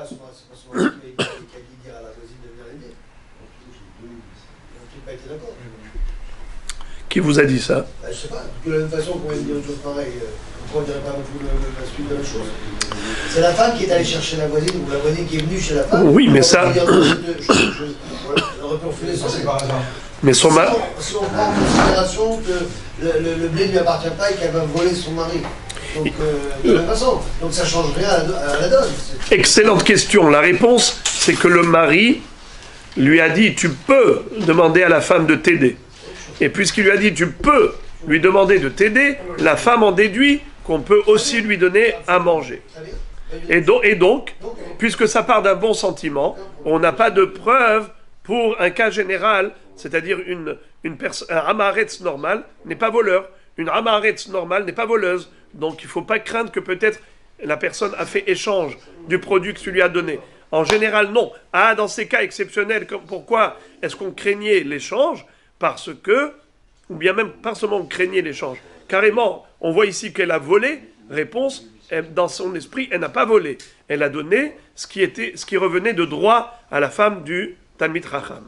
Qui vous a dit ça? Bah, je sais pas, de la même façon qu'on vient de dire une chose pareille, pourquoi on ne dirait pas la suite de la chose? C'est la femme qui est allée chercher la voisine, ou la voisine qui est venue chez la femme. Oui, mais ça... Dire, je, je, je, voilà, elle aurait pu refuser son mari. Mais son mari... Si, si on prend en considération que le, le, le blé ne lui appartient pas et qu'elle va voler son mari. Donc, euh, de la même façon. Donc ça ne change rien à la, à la donne. Excellente question. La réponse, c'est que le mari lui a dit, tu peux demander à la femme de t'aider. Et puisqu'il lui a dit, tu peux lui demander de t'aider, la femme en déduit qu'on peut aussi lui donner à manger. Et, do- et donc, puisque ça part d'un bon sentiment, on n'a pas de preuve pour un cas général, c'est-à-dire une, une pers- un Hama Haaretz normal n'est pas voleur, une Hama Haaretz normale n'est pas voleuse. Donc il ne faut pas craindre que peut-être la personne a fait échange du produit que tu lui as donné. En général, non. Ah, dans ces cas exceptionnels, comme, pourquoi est-ce qu'on craignait l'échange? Parce que, ou bien même pas seulement on craignait l'échange. Carrément, on voit ici qu'elle a volé. Réponse, elle, dans son esprit, elle n'a pas volé. Elle a donné ce qui, était, ce qui revenait de droit à la femme du Talmid Chacham.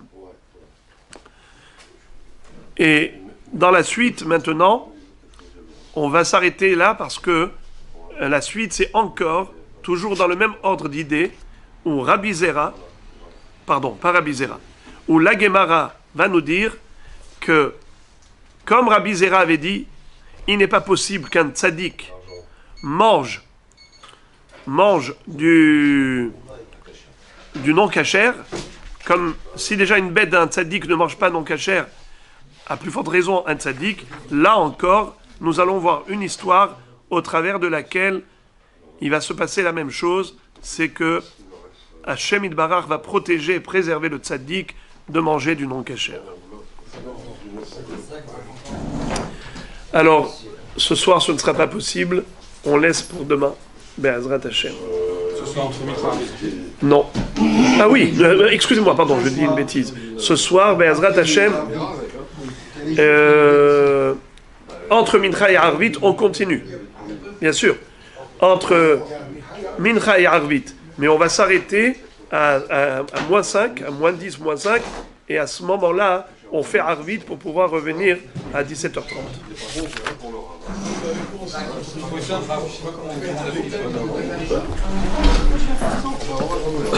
Et dans la suite, maintenant, on va s'arrêter là parce que la suite, c'est encore, toujours dans le même ordre d'idées, où Rabbi Zera, pardon, pas Rabbi Zera, où la Gemara va nous dire que, comme Rabbi Zera avait dit, il n'est pas possible qu'un tzaddik mange, mange du, du non-cachère, comme si déjà une bête d'un tzaddik ne mange pas non-cachère, à plus forte raison un tzaddik, là encore, nous allons voir une histoire au travers de laquelle il va se passer la même chose, c'est que Hashem Yitbarach va protéger et préserver le tzaddik de manger du non-kasher. Alors, ce soir, ce ne sera pas possible. On laisse pour demain. Be'ezrat Hashem. Ce soir entre mitra. Non. Ah oui, euh, excusez-moi, pardon, je dis une bêtise. Ce soir, Be'ezrat Hashem. Euh, entre Mincha et Arvit, on continue. Bien sûr. Entre Mincha et Arvit. Mais on va s'arrêter à, à, à moins cinq, à moins dix, moins cinq. Et à ce moment-là, on fait Arvit pour pouvoir revenir à dix-sept heures trente. Je sais pas comment on demande la